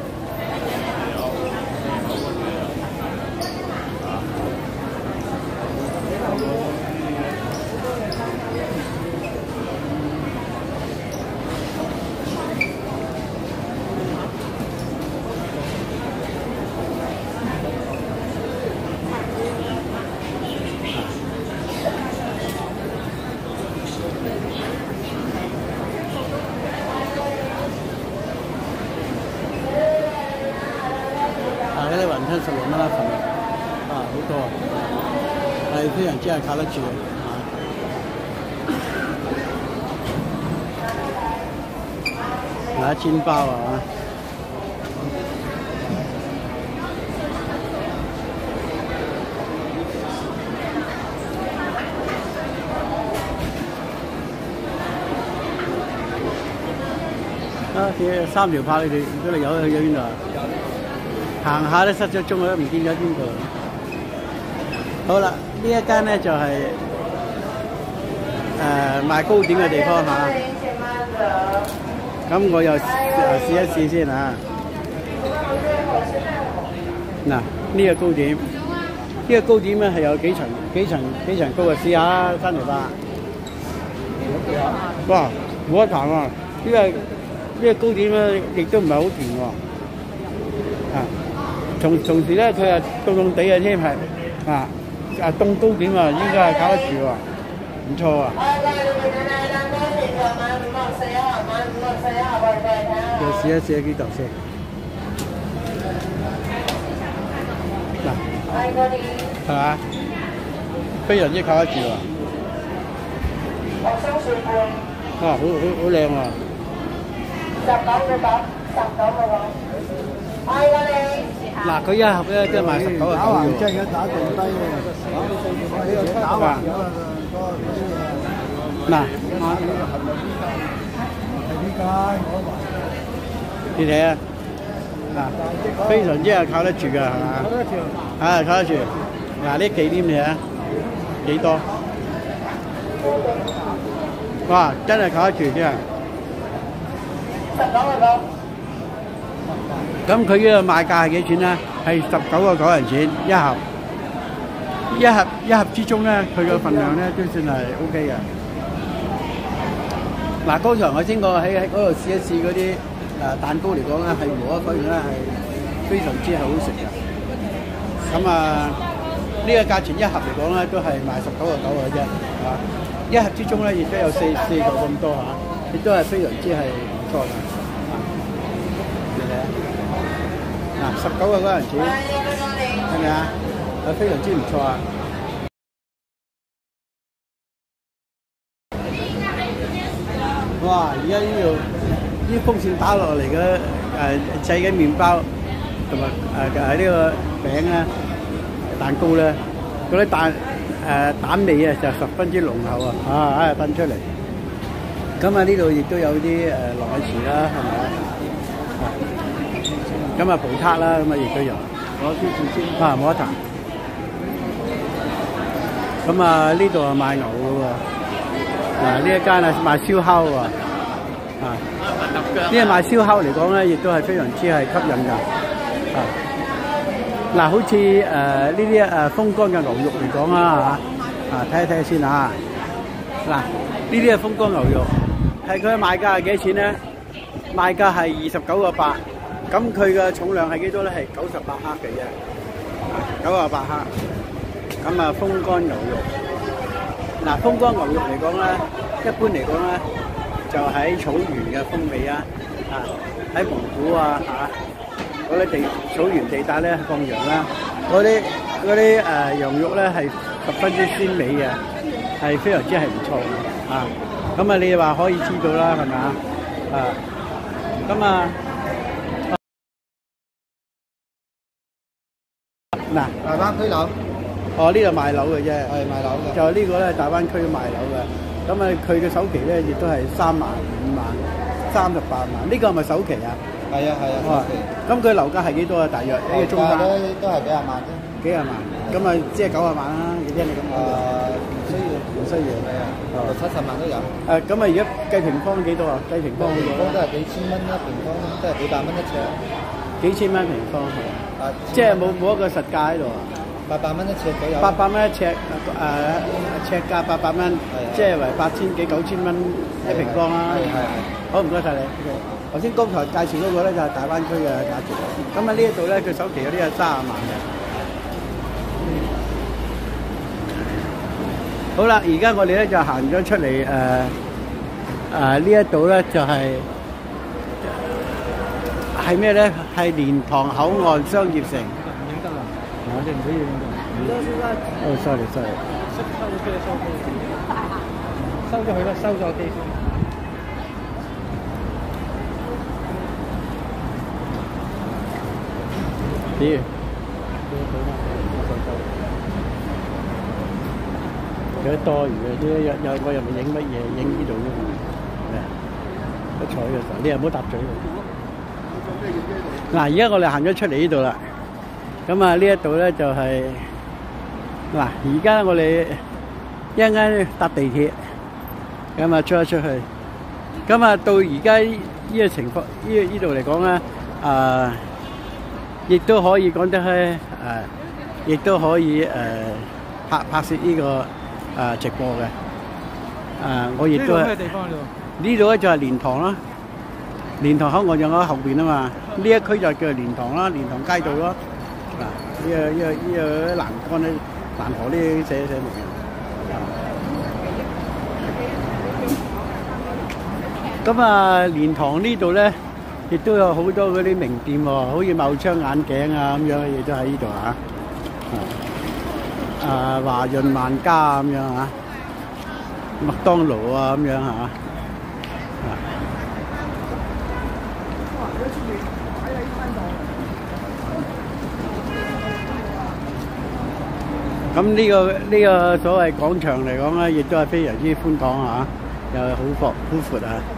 嗰啲雲吞十六蚊一份，啊好多啊，係非常之係靠得住嘅。嗱，煎包啊啊，啲三條炮你哋嗰度有去咗邊度啊？行下都失咗蹤，我都唔見咗邊度。好啦，呢一間咧就係、是、誒、呃、賣糕點嘅地方嚇。咁、啊、我又誒試一試先啊。嗱，呢、這個糕點，呢、這個糕點咧係有幾層、幾層、幾層高嘅，試下三條八。哇，冇得彈喎！呢、這個呢、這個糕點咧亦都唔係好甜喎。啊！同同時咧，佢係凍凍地嘅添，係啊啊凍糕點啊，應該係靠得住喎，唔錯啊！又試一試幾度先嗱，係嘛？非常之靠得住啊！哇，好好好靚喎！十九個九，十九個九。嗱，佢一盒咧都係賣十九個九嘅。真係而家打仲低喎。嗱，你睇啊，嗱，非常之係靠得住㗎，係嘛？靠得住。係靠得住。嗱，呢忌廉你睇啊，幾多？哇！真係靠得住啫。十九個九。咁佢呢個賣價係幾錢咧？係十九個九銀錢一盒，一盒一盒之中咧，佢個份量咧都算係 O K 嘅。嗱，剛才我先過喺喺嗰度試一試嗰啲誒蛋糕嚟講咧，係無可否認咧係非常之係好食嘅。咁啊，呢個價錢一盒嚟講咧都係賣十九個九嘅啫，係嘛？一盒之中咧亦都有四四個咁多嚇，亦都係非常之係唔錯嘅。嗱，十九個嗰陣錢，係咪啊？係非常之唔錯啊！ 哇！而家呢度啲風扇打落嚟嘅誒製嘅麵包同埋誒誒呢個餅咧、蛋糕咧，嗰啲蛋誒蛋味啊就十分之濃厚啊！啊啊噴出嚟。咁啊呢度亦都有啲誒糯米糍啦，係咪啊？咁啊葡撻啦，咁啊亦都有。攞啲字先。啊，冇得彈。咁啊呢度啊賣牛嘅喎。嗱呢一間啊賣燒烤喎。啊。呢個賣燒烤嚟講咧，亦都係非常之係吸引㗎。啊。嗱，好似誒呢啲誒風乾嘅牛肉嚟講啦嚇。啊，睇一睇先嚇。嗱，呢啲係風乾牛肉。係佢嘅賣價係幾錢咧？賣價係二十九個八，咁佢嘅重量係幾多咧？係九十八克嘅啫，九十八克。咁啊，風乾牛肉。嗱，風乾牛肉嚟講咧，一般嚟講咧，就喺草原嘅風味啊，啊喺蒙古啊嚇嗰啲地草原地帶咧放羊啦，嗰啲嗰啲誒羊肉咧係十分之鮮美嘅，係非常之係唔錯嘅啊！咁啊，你話可以知道啦，係咪啊？啊，咁啊，嗱， 大灣區樓， 哦，呢度賣樓嘅啫， 係賣樓嘅， 就呢個咧，大灣區賣樓嘅。咁啊，佢嘅首期咧，亦都係三萬、五萬、三十八萬。呢個係咪首期啊？ 係啊係啊，首期。 咁佢樓價係幾多啊？大約呢個中間咧都係幾廿萬啫， 幾廿萬。咁啊，即係九十萬啦。你聽你咁講。 誒，唔需要， 唔需要。 係啊，六七十萬都有。 誒，咁啊，而家計平方幾多啊？計平方幾多？ 平方都係幾千蚊一平方，都係幾百蚊一尺。 幾千蚊平方係嘛？ 啊， 即係冇冇一個實價喺度啊？ 八百蚊一尺左右。 八百蚊一尺，誒尺價八百蚊，即係為八千幾九千蚊一平方啦。 係係係。 好，唔該曬你。頭先剛才介紹嗰個咧就係大灣區嘅價錢。咁啊呢一度咧，佢首期嗰啲係三十萬嘅。好啦，而家我哋咧就行咗出嚟誒誒呢一度咧就係係咩咧？係蓮塘口岸商業城。 唔認得啦，我哋唔可以認得。 哦，sorry sorry。 收收咗機收機，收咗佢啦，收咗機先。 咦？有啲多餘嘅，啲有有我又唔影乜嘢，影呢度啫嘛。係啊，一坐嘅時候，你又唔好搭嘴喎。嗱，而家我哋行咗出嚟呢度啦。咁啊，呢一度咧就係嗱，而家我哋一陣間搭地鐵，咁啊出一出去。咁啊，到而家呢個情況，呢呢度嚟講咧，啊，亦都可以講得係誒，亦都可以誒拍拍攝呢個。誒直播嘅，誒我亦都係咩地方嚟？ 呢度咧就係蓮塘啦，蓮塘口岸仲喺後邊啊嘛，呢一區就叫做蓮塘啦，蓮塘街道咯。嗱，呢個呢個呢個欄杆咧，欄河呢寫寫明嘅。咁啊，蓮塘呢度咧，亦都有好多嗰啲名店喎，好似茂昌眼鏡啊咁樣嘅嘢都喺呢度嚇。啊，華潤萬家咁樣嚇，麥當勞啊咁樣嚇，咁呢個呢個所謂廣場嚟講咧，亦都係非常之寬廣嚇，又係好闊好闊啊！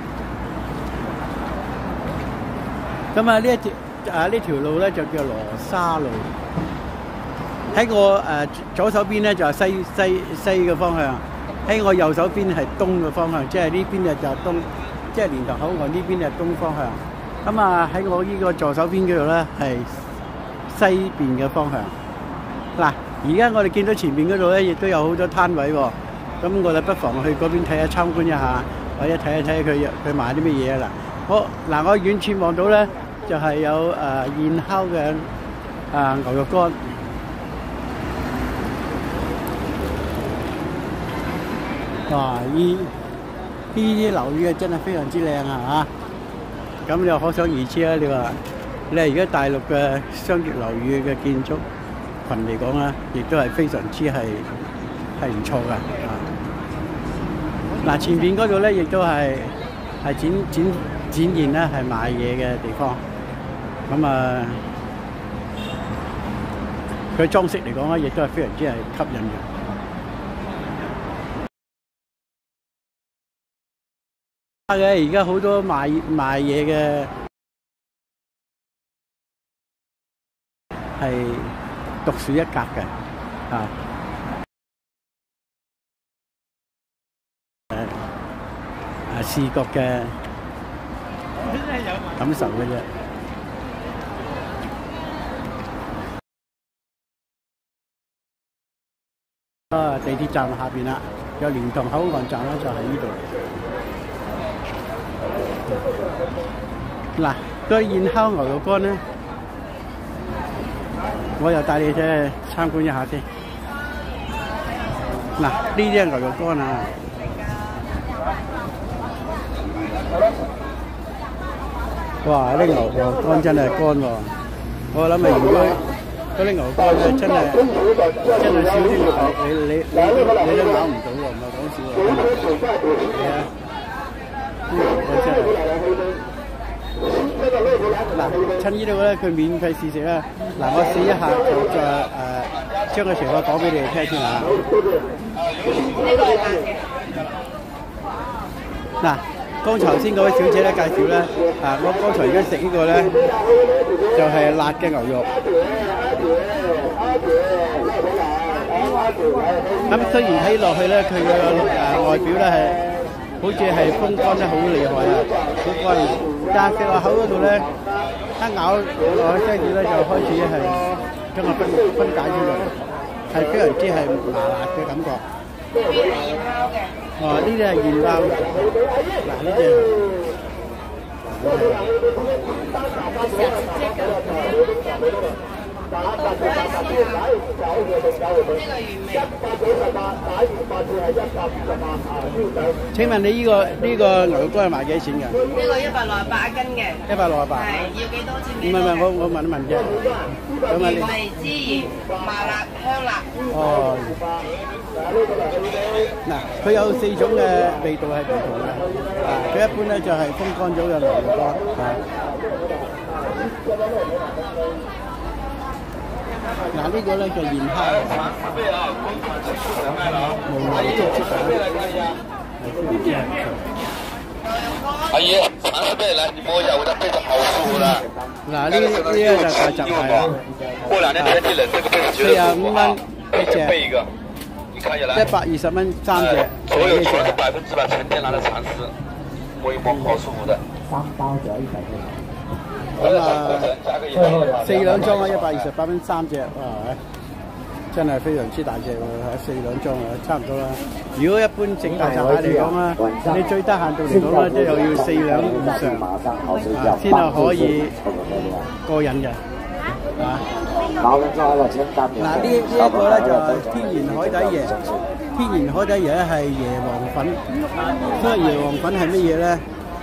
咁啊呢一條啊呢條路咧就叫羅沙路。喺我誒左手邊咧就係西西西嘅方向，喺我右手邊係東嘅方向，即係呢邊就就東，即係蓮塘口岸呢邊係東方向。咁啊喺我呢個左手邊嗰度咧係西邊嘅方向。嗱，而家我哋見到前面嗰度咧，亦都有好多攤位喎。咁我哋不妨去嗰邊睇下參觀一下，或者睇一睇佢佢賣啲乜嘢啊嗱。好嗱，我遠處望到咧就係有誒現烤嘅誒牛肉乾。哇！依呢啲樓宇啊，真係非常之靚啊嚇！咁又可想而知啦。你話你係而家大陸嘅商業樓宇嘅建築群嚟講咧，亦都係非常之係係唔錯㗎啊！ 嗱，前邊嗰度咧亦都係係展展展現咧係賣嘢嘅地方。咁啊，佢裝飾嚟講咧，亦都係非常之係吸引嘅。嘅而家好多賣賣嘢嘅係獨樹一格嘅啊。誒視覺嘅感受嘅啫。啊！地鐵站下邊啦，有蓮塘口岸站啦，就喺呢度。嗱，個現烤牛肉乾咧，我又帶你去參觀一下先。嗱，呢啲係牛肉乾啊！哇！啲牛肉乾真係乾喎，我諗啊，如果嗰啲牛乾咧真係真係少啲牛，你你你都你都咬唔到喎，唔係講笑喎。係啊，啲牛乾真係嗱，趁呢度咧，佢免費試食啦。嗱，我試一下就再誒將個情況講俾你哋聽先嚇。嗱。剛才先嗰位小姐咧介紹咧，啊，我剛才而家食呢個咧就係辣嘅牛肉。咁雖然睇落去咧，佢嘅誒外表咧係好似係風乾得好厲害啊，好乾，但係食落口嗰度咧，一咬落去雞子咧就開始係將個分分解出嚟，係非常之係麻辣嘅感覺。哦，呢啲係現包嘅，嗱呢隻，請問你呢個呢個牛肉乾係賣幾錢㗎？ 呢個一百六十八一斤嘅。一百六十八。係要幾多錢？ 唔係唔係，我我問一問啫。咁啊，你味孜然、麻辣、香辣。 哦。嗱，佢有四種嘅味道係唔同嘅，啊，佢一般咧就係風乾咗嘅牛肉乾，啊，嗱呢個咧就現烤嘅，無泥足足啊， 阿姨，橙色杯來，你摸一下，我的杯子好舒服的。 嗱呢呢個就大閘蟹啦， 過兩年天氣冷，這個杯子絕對舒服啊。備一個。 一百二十蚊三隻， 所有全是百分之百純天然的蠶絲，摸一摸好舒服的。三包就一齊咁啊，四兩裝啊，一百二十八蚊三隻，哇！真係非常之大隻喎，四兩裝啊，差唔多啦。如果一般整大閘蟹嚟講啊，你最低限度嚟講咧，即係又要四兩以上啊，先係可以過癮嘅。啊！嗱呢呢一個咧就係天然海底椰，天然海底椰咧係椰皇粉。咁啊椰皇粉係乜嘢咧？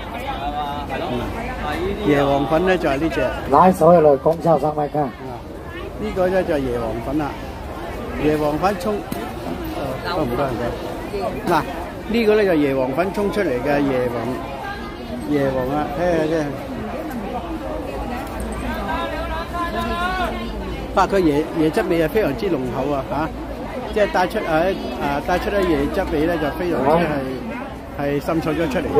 椰皇粉咧就係呢隻。 來所有嘅功效上嚟看。 呢個咧就係椰皇粉啦，椰皇粉沖，多唔多人嘅？嗱呢個咧就椰皇粉沖出嚟嘅椰皇椰皇啊，睇下睇下。哇！佢椰椰汁味係非常之濃厚啊，嚇！即係帶出誒誒帶出咧椰汁味咧就非常之係係滲透咗出嚟。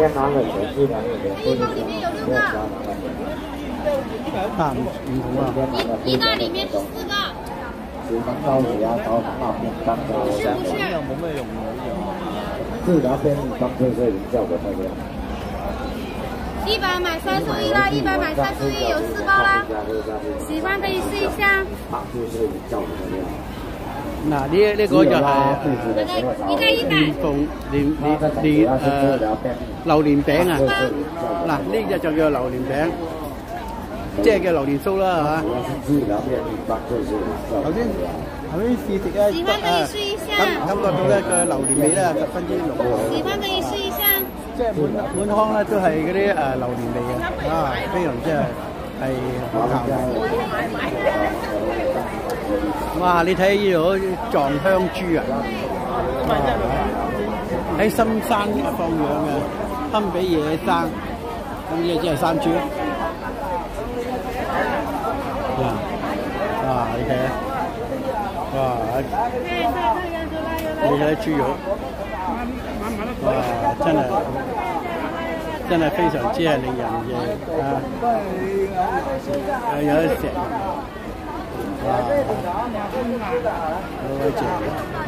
啊唔唔同啊！ 一一袋裡面是四個。 血糖高、血壓高、糖尿病、肝高、血糖冇咩用嘅。治療便秘、當退睡眠效果特別好。 一百買三送一啦！一百買三送一，有四包啦，喜歡可以試一下。 嗱，呢呢個就係蓮鳳蓮蓮蓮誒榴蓮餅啊！嗱，呢隻就叫榴蓮餅，即係叫榴蓮酥啦，係嘛？頭先頭先試食咧， 喜歡可以試一下。 感感覺到咧個榴蓮味咧十分之濃厚。 喜歡可以試一下。 即係滿滿腔咧都係嗰啲誒榴蓮味嘅，啊，非常之係係可靠嘅。哇！你睇呢度撞香豬啊！ 喺深山放養嘅堪比野生，咁呢只係山豬。哇！你睇下，哇！你睇啲豬肉，哇！真係真係非常之係令人嘅啊！有得食，哇！好鬼正。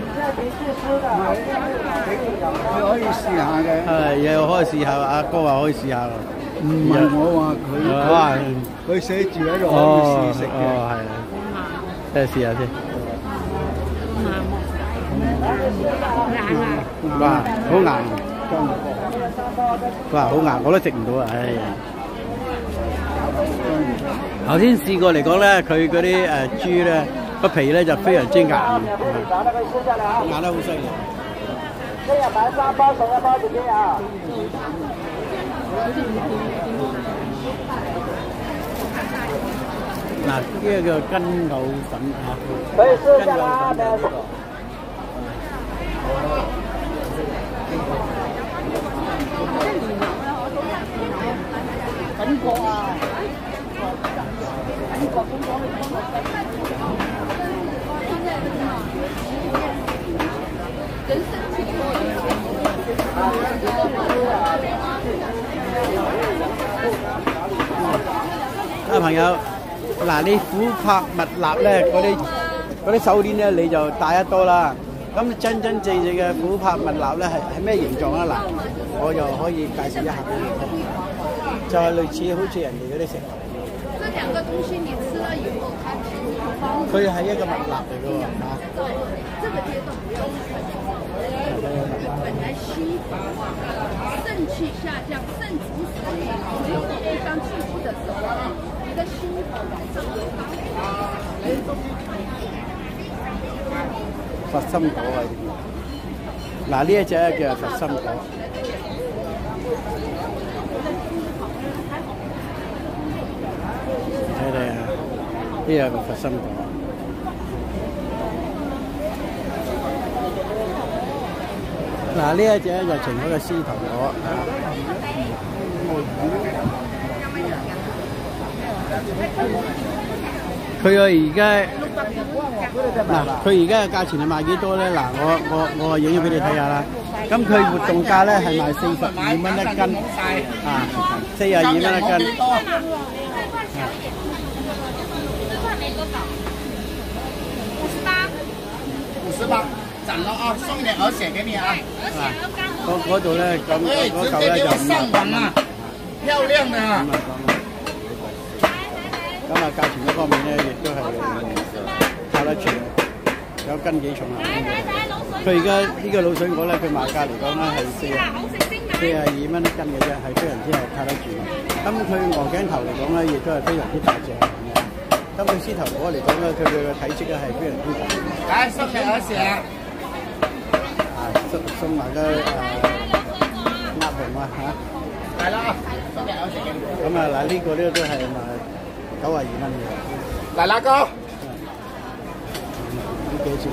你可以試下嘅。係，又可以試下，阿哥話可以試下喎。唔係我話佢，哇！佢寫住喺度可以試食嘅。哦，係啊。睇下試下先。哇！好硬。哇！好硬，我都食唔到啊！唉。頭先試過嚟講咧，佢嗰啲誒豬咧個皮咧就非常之硬，硬得好犀利。今日買三包送一包自己啊！嗱，呢個叫筋藕粉嚇，可以試下啦，咩？感覺啊！啊朋友，嗱你琥珀蜜蠟咧，嗰啲嗰啲手鏈咧你就戴得多啦。咁真真正正嘅琥珀蜜蠟咧係係咩形狀啊？嗱，我又可以介紹一下俾你聽，就係類似好似人哋嗰啲石頭。這兩個東西你吃了以後，它佢係一個蜜蠟嚟嘅喎嚇。這個階段不要本來虛浮啊，腎氣下降，腎主死，没有非常气虚的时候，你的心感受有佛心果啊！嗱呢一隻叫佛心果。睇睇啊，呢個個佛心果。嗱呢一隻就情嗰個獅頭果。佢個而家嗱，佢而家嘅價錢係賣幾多咧？嗱，我我我影咗俾你睇下啦。咁佢活動價咧係賣四十二蚊一斤，啊，四十二蚊一斤。五十八，五十八，賺咗啊！送隻鵝舌俾你啊！嗰嗰度咧，咁嗰嚿咧就五十八蚊，漂亮啊！咁啊，價錢嗰方面咧，亦都係靠得住，有斤幾重啊！佢而家呢個鹵水果咧，佢賣價嚟講咧係四四十二蚊一斤嘅啫，係非常之係靠得住。咁佢鵝頸頭嚟講咧，亦都係非常之大隻嘅。咁佢獅頭果嚟講咧，佢佢嘅體積咧係非常之大。嚟，收隻鵝舌啊！啊，送送埋個誒鴨紅啊嚇！係啦，收隻鵝舌嘅。咁啊嗱，呢個咧都係賣九廿二蚊嘅。嚟啦哥，呢幾錢？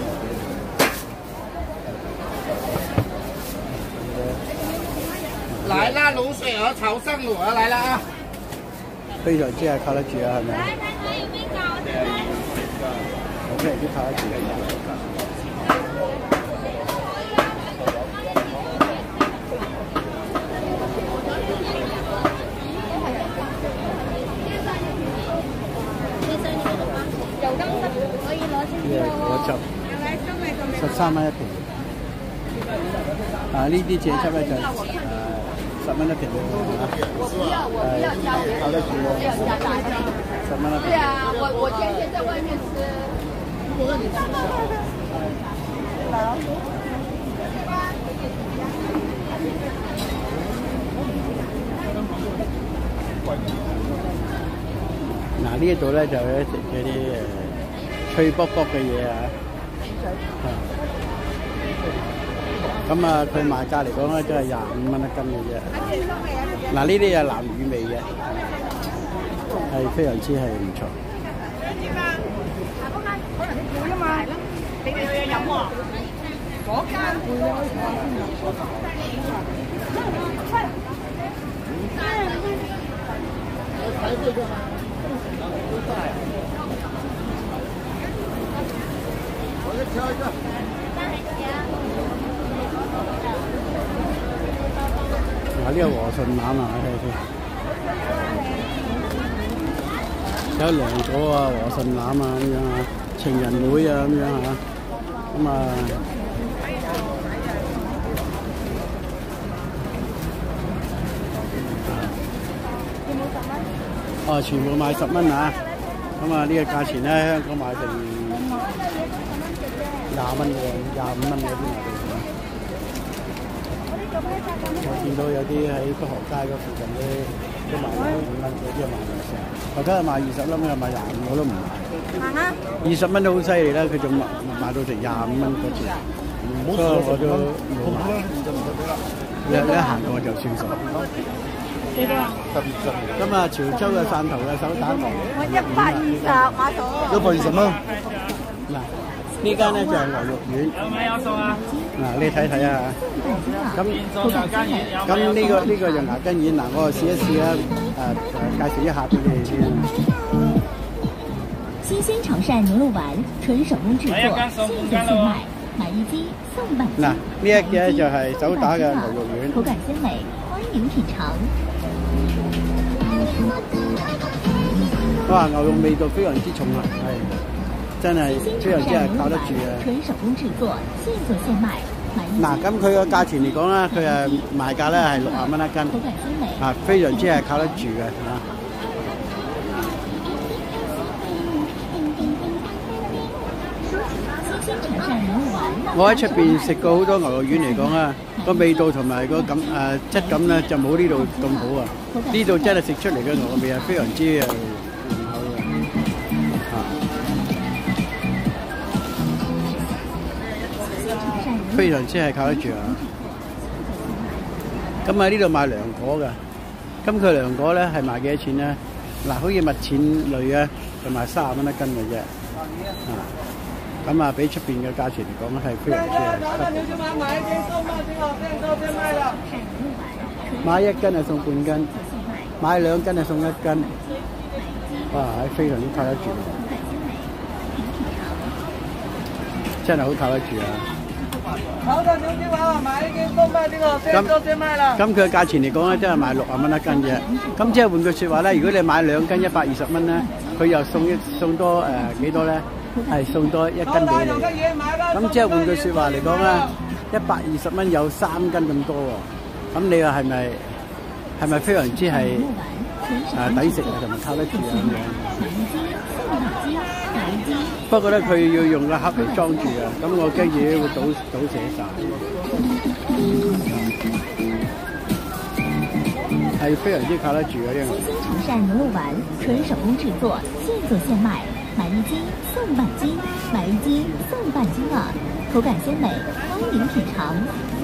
來啦，鹵水鵝炒生螺啊，來啦啊！非常之係靠得住啊，係咪？我非常之靠得住。果汁十三蚊一瓶。啊，呢啲蔗汁咧就誒十蚊一瓶嘅嚇，係靠得住喎，十蚊一瓶。對啊，我我天天在外面吃。嗱呢一度咧就有食嗰啲誒脆卜卜嘅嘢啊。咁啊，佢賣價嚟講咧，都係廿五蚊一斤嘅啫。嗱，呢啲係南乳味嘅，係非常之係唔錯。可能你攰啊嘛，你哋有嘢飲喎。 嗰間嗱，呢個和順欖啊，睇下先，有涼果啊、和順欖啊咁樣啊，情人會啊咁樣嚇，咁啊哦，全部賣十蚊啊！咁啊，呢個價錢咧，香港賣成廿蚊嘅，廿五蚊嗰啲賣到。我見到有啲喺北河街嗰附近咧，都賣十五蚊，有啲賣二十。我睇下賣二十粒，又賣廿五，我都唔買。買啊！二十蚊都好犀利啦，佢仲賣賣到成廿五蚊嗰次。所以我都冇買。你你一行過就算數。幾多啊？十二十。咁啊，潮州嘅汕頭嘅手打牛， 我一百二十買咗。 一百二十蚊。嗱，呢間咧就係牛肉丸。有咩有數啊？嗱，你睇睇啊。咁咁呢個呢個就牙根丸，嗱，我試一試啦，誒介紹一下俾你哋先。 新鮮潮汕牛肉丸，純手工製作，現做現賣，買一斤送半斤。 嗱，呢一嘅就係手打嘅牛肉丸， 口感鮮美，歡迎品嘗。 哇！牛肉味道非常之重啊，係真係非常之係靠得住啊！ 純手工製作，現做現賣。 嗱，咁佢個價錢嚟講咧，佢誒賣價咧係六十蚊一斤，啊，非常之係靠得住嘅嚇。我喺出邊食過好多牛肉丸嚟講啊，個味道同埋個感誒質感咧就冇呢度咁好啊！呢度真係食出嚟嘅牛肉味係非常之誒濃厚嘅，啊，非常之係靠得住啊！咁喺呢度賣涼果嘅，咁佢涼果咧係賣幾多錢咧？嗱，好似蜜餞類啊，就賣三十蚊一斤嘅啫，啊！咁啊，比出邊嘅價錢嚟講係非常之係。買一斤係送半斤，買兩斤係送一斤。哇！係非常之靠得住，真係好靠得住啊！ 好的牛筋丸，買一斤送半斤哦，先做先賣啦。 咁佢嘅價錢嚟講咧，真係賣六十蚊一斤啫。咁即係換句説話咧，如果你買兩斤一百二十蚊咧，佢又送一送多誒幾多咧？係送多一斤俾你，咁即係換句説話嚟講咧，一百二十蚊有三斤咁多喎，咁你話係咪係咪非常之係誒抵食啊，同埋靠得住啊咁樣？不過咧，佢要用個盒嚟裝住啊，咁我驚住會倒倒瀉曬，係非常之靠得住啊！呢個。 新鮮潮汕牛肉丸，純手工製作，現做現賣。買一斤送半斤，買一斤送半斤啊！口感鮮美，歡迎品嘗。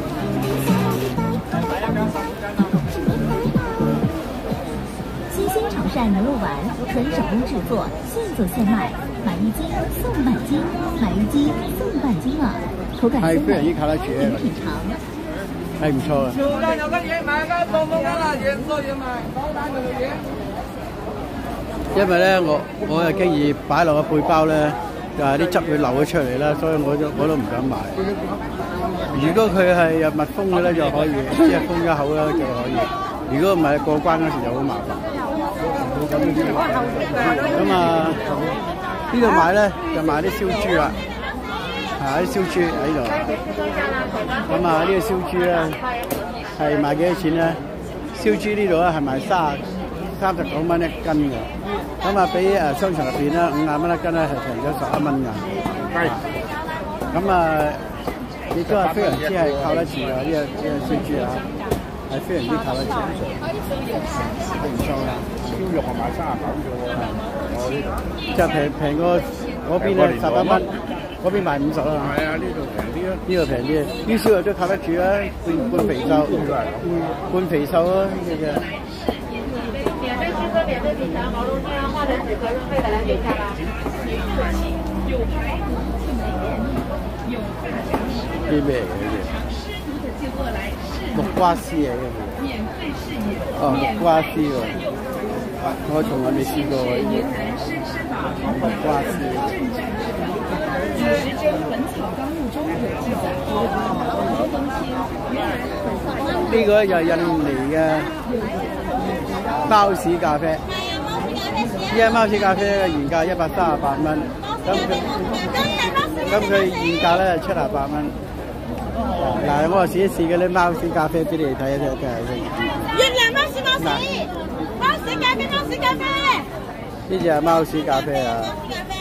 新鮮潮汕牛肉丸，純手工製作，現做現賣。買一斤送半斤，買一斤送半斤啊！口感鮮美，歡迎品嘗。 係唔錯嘅。 潮汕有乜嘢買㗎？送半斤啦，現做現賣，手打牛肉丸。 因為咧，我我係經已擺落個背包咧，就係啲汁會流咗出嚟啦，所以我都我都唔敢買。如果佢係有密封嘅咧，就可以，即係封一口啦就可以。如果唔係過關嗰時就好麻煩。咁啊，呢度買咧就買啲燒豬啦，係啲燒豬喺度。咁啊，呢個燒豬咧係賣幾多錢咧？燒豬呢度咧係賣三三十九蚊一斤嘅。咁啊，比誒商場入邊咧五廿蚊一斤咧係平咗十一蚊㗎。係。咁啊，亦都係非常之係靠得住㗎，呢個呢個燒豬啊，係非常之靠得住。係唔錯㗎。燒肉係賣三十九啫喎。就平平過嗰邊咧十一蚊，嗰邊賣五十啦。係啊，呢度平啲咯。呢度平啲，啲燒肉都靠得住啊，半半肥瘦，半肥瘦啊呢隻嘅。 免费汽车，免费品尝毛肚汤，化成纸壳润肺的了解一下吧。 啲咩嚟嘅？木瓜絲嚟嘅。哦，木瓜絲喎，我從來未試過喎。木瓜絲。呢個就係印尼嘅貓屎咖啡。依家貓屎咖啡嘅原價一百三十八蚊，咁佢咁佢現價咧七十八蚊。嗱，我試一試嗰啲貓屎咖啡俾你睇一睇，真係。 月亮貓屎貓屎，貓屎咖啡貓屎咖啡。 呢隻係貓屎咖啡啊！ 貓屎咖啡。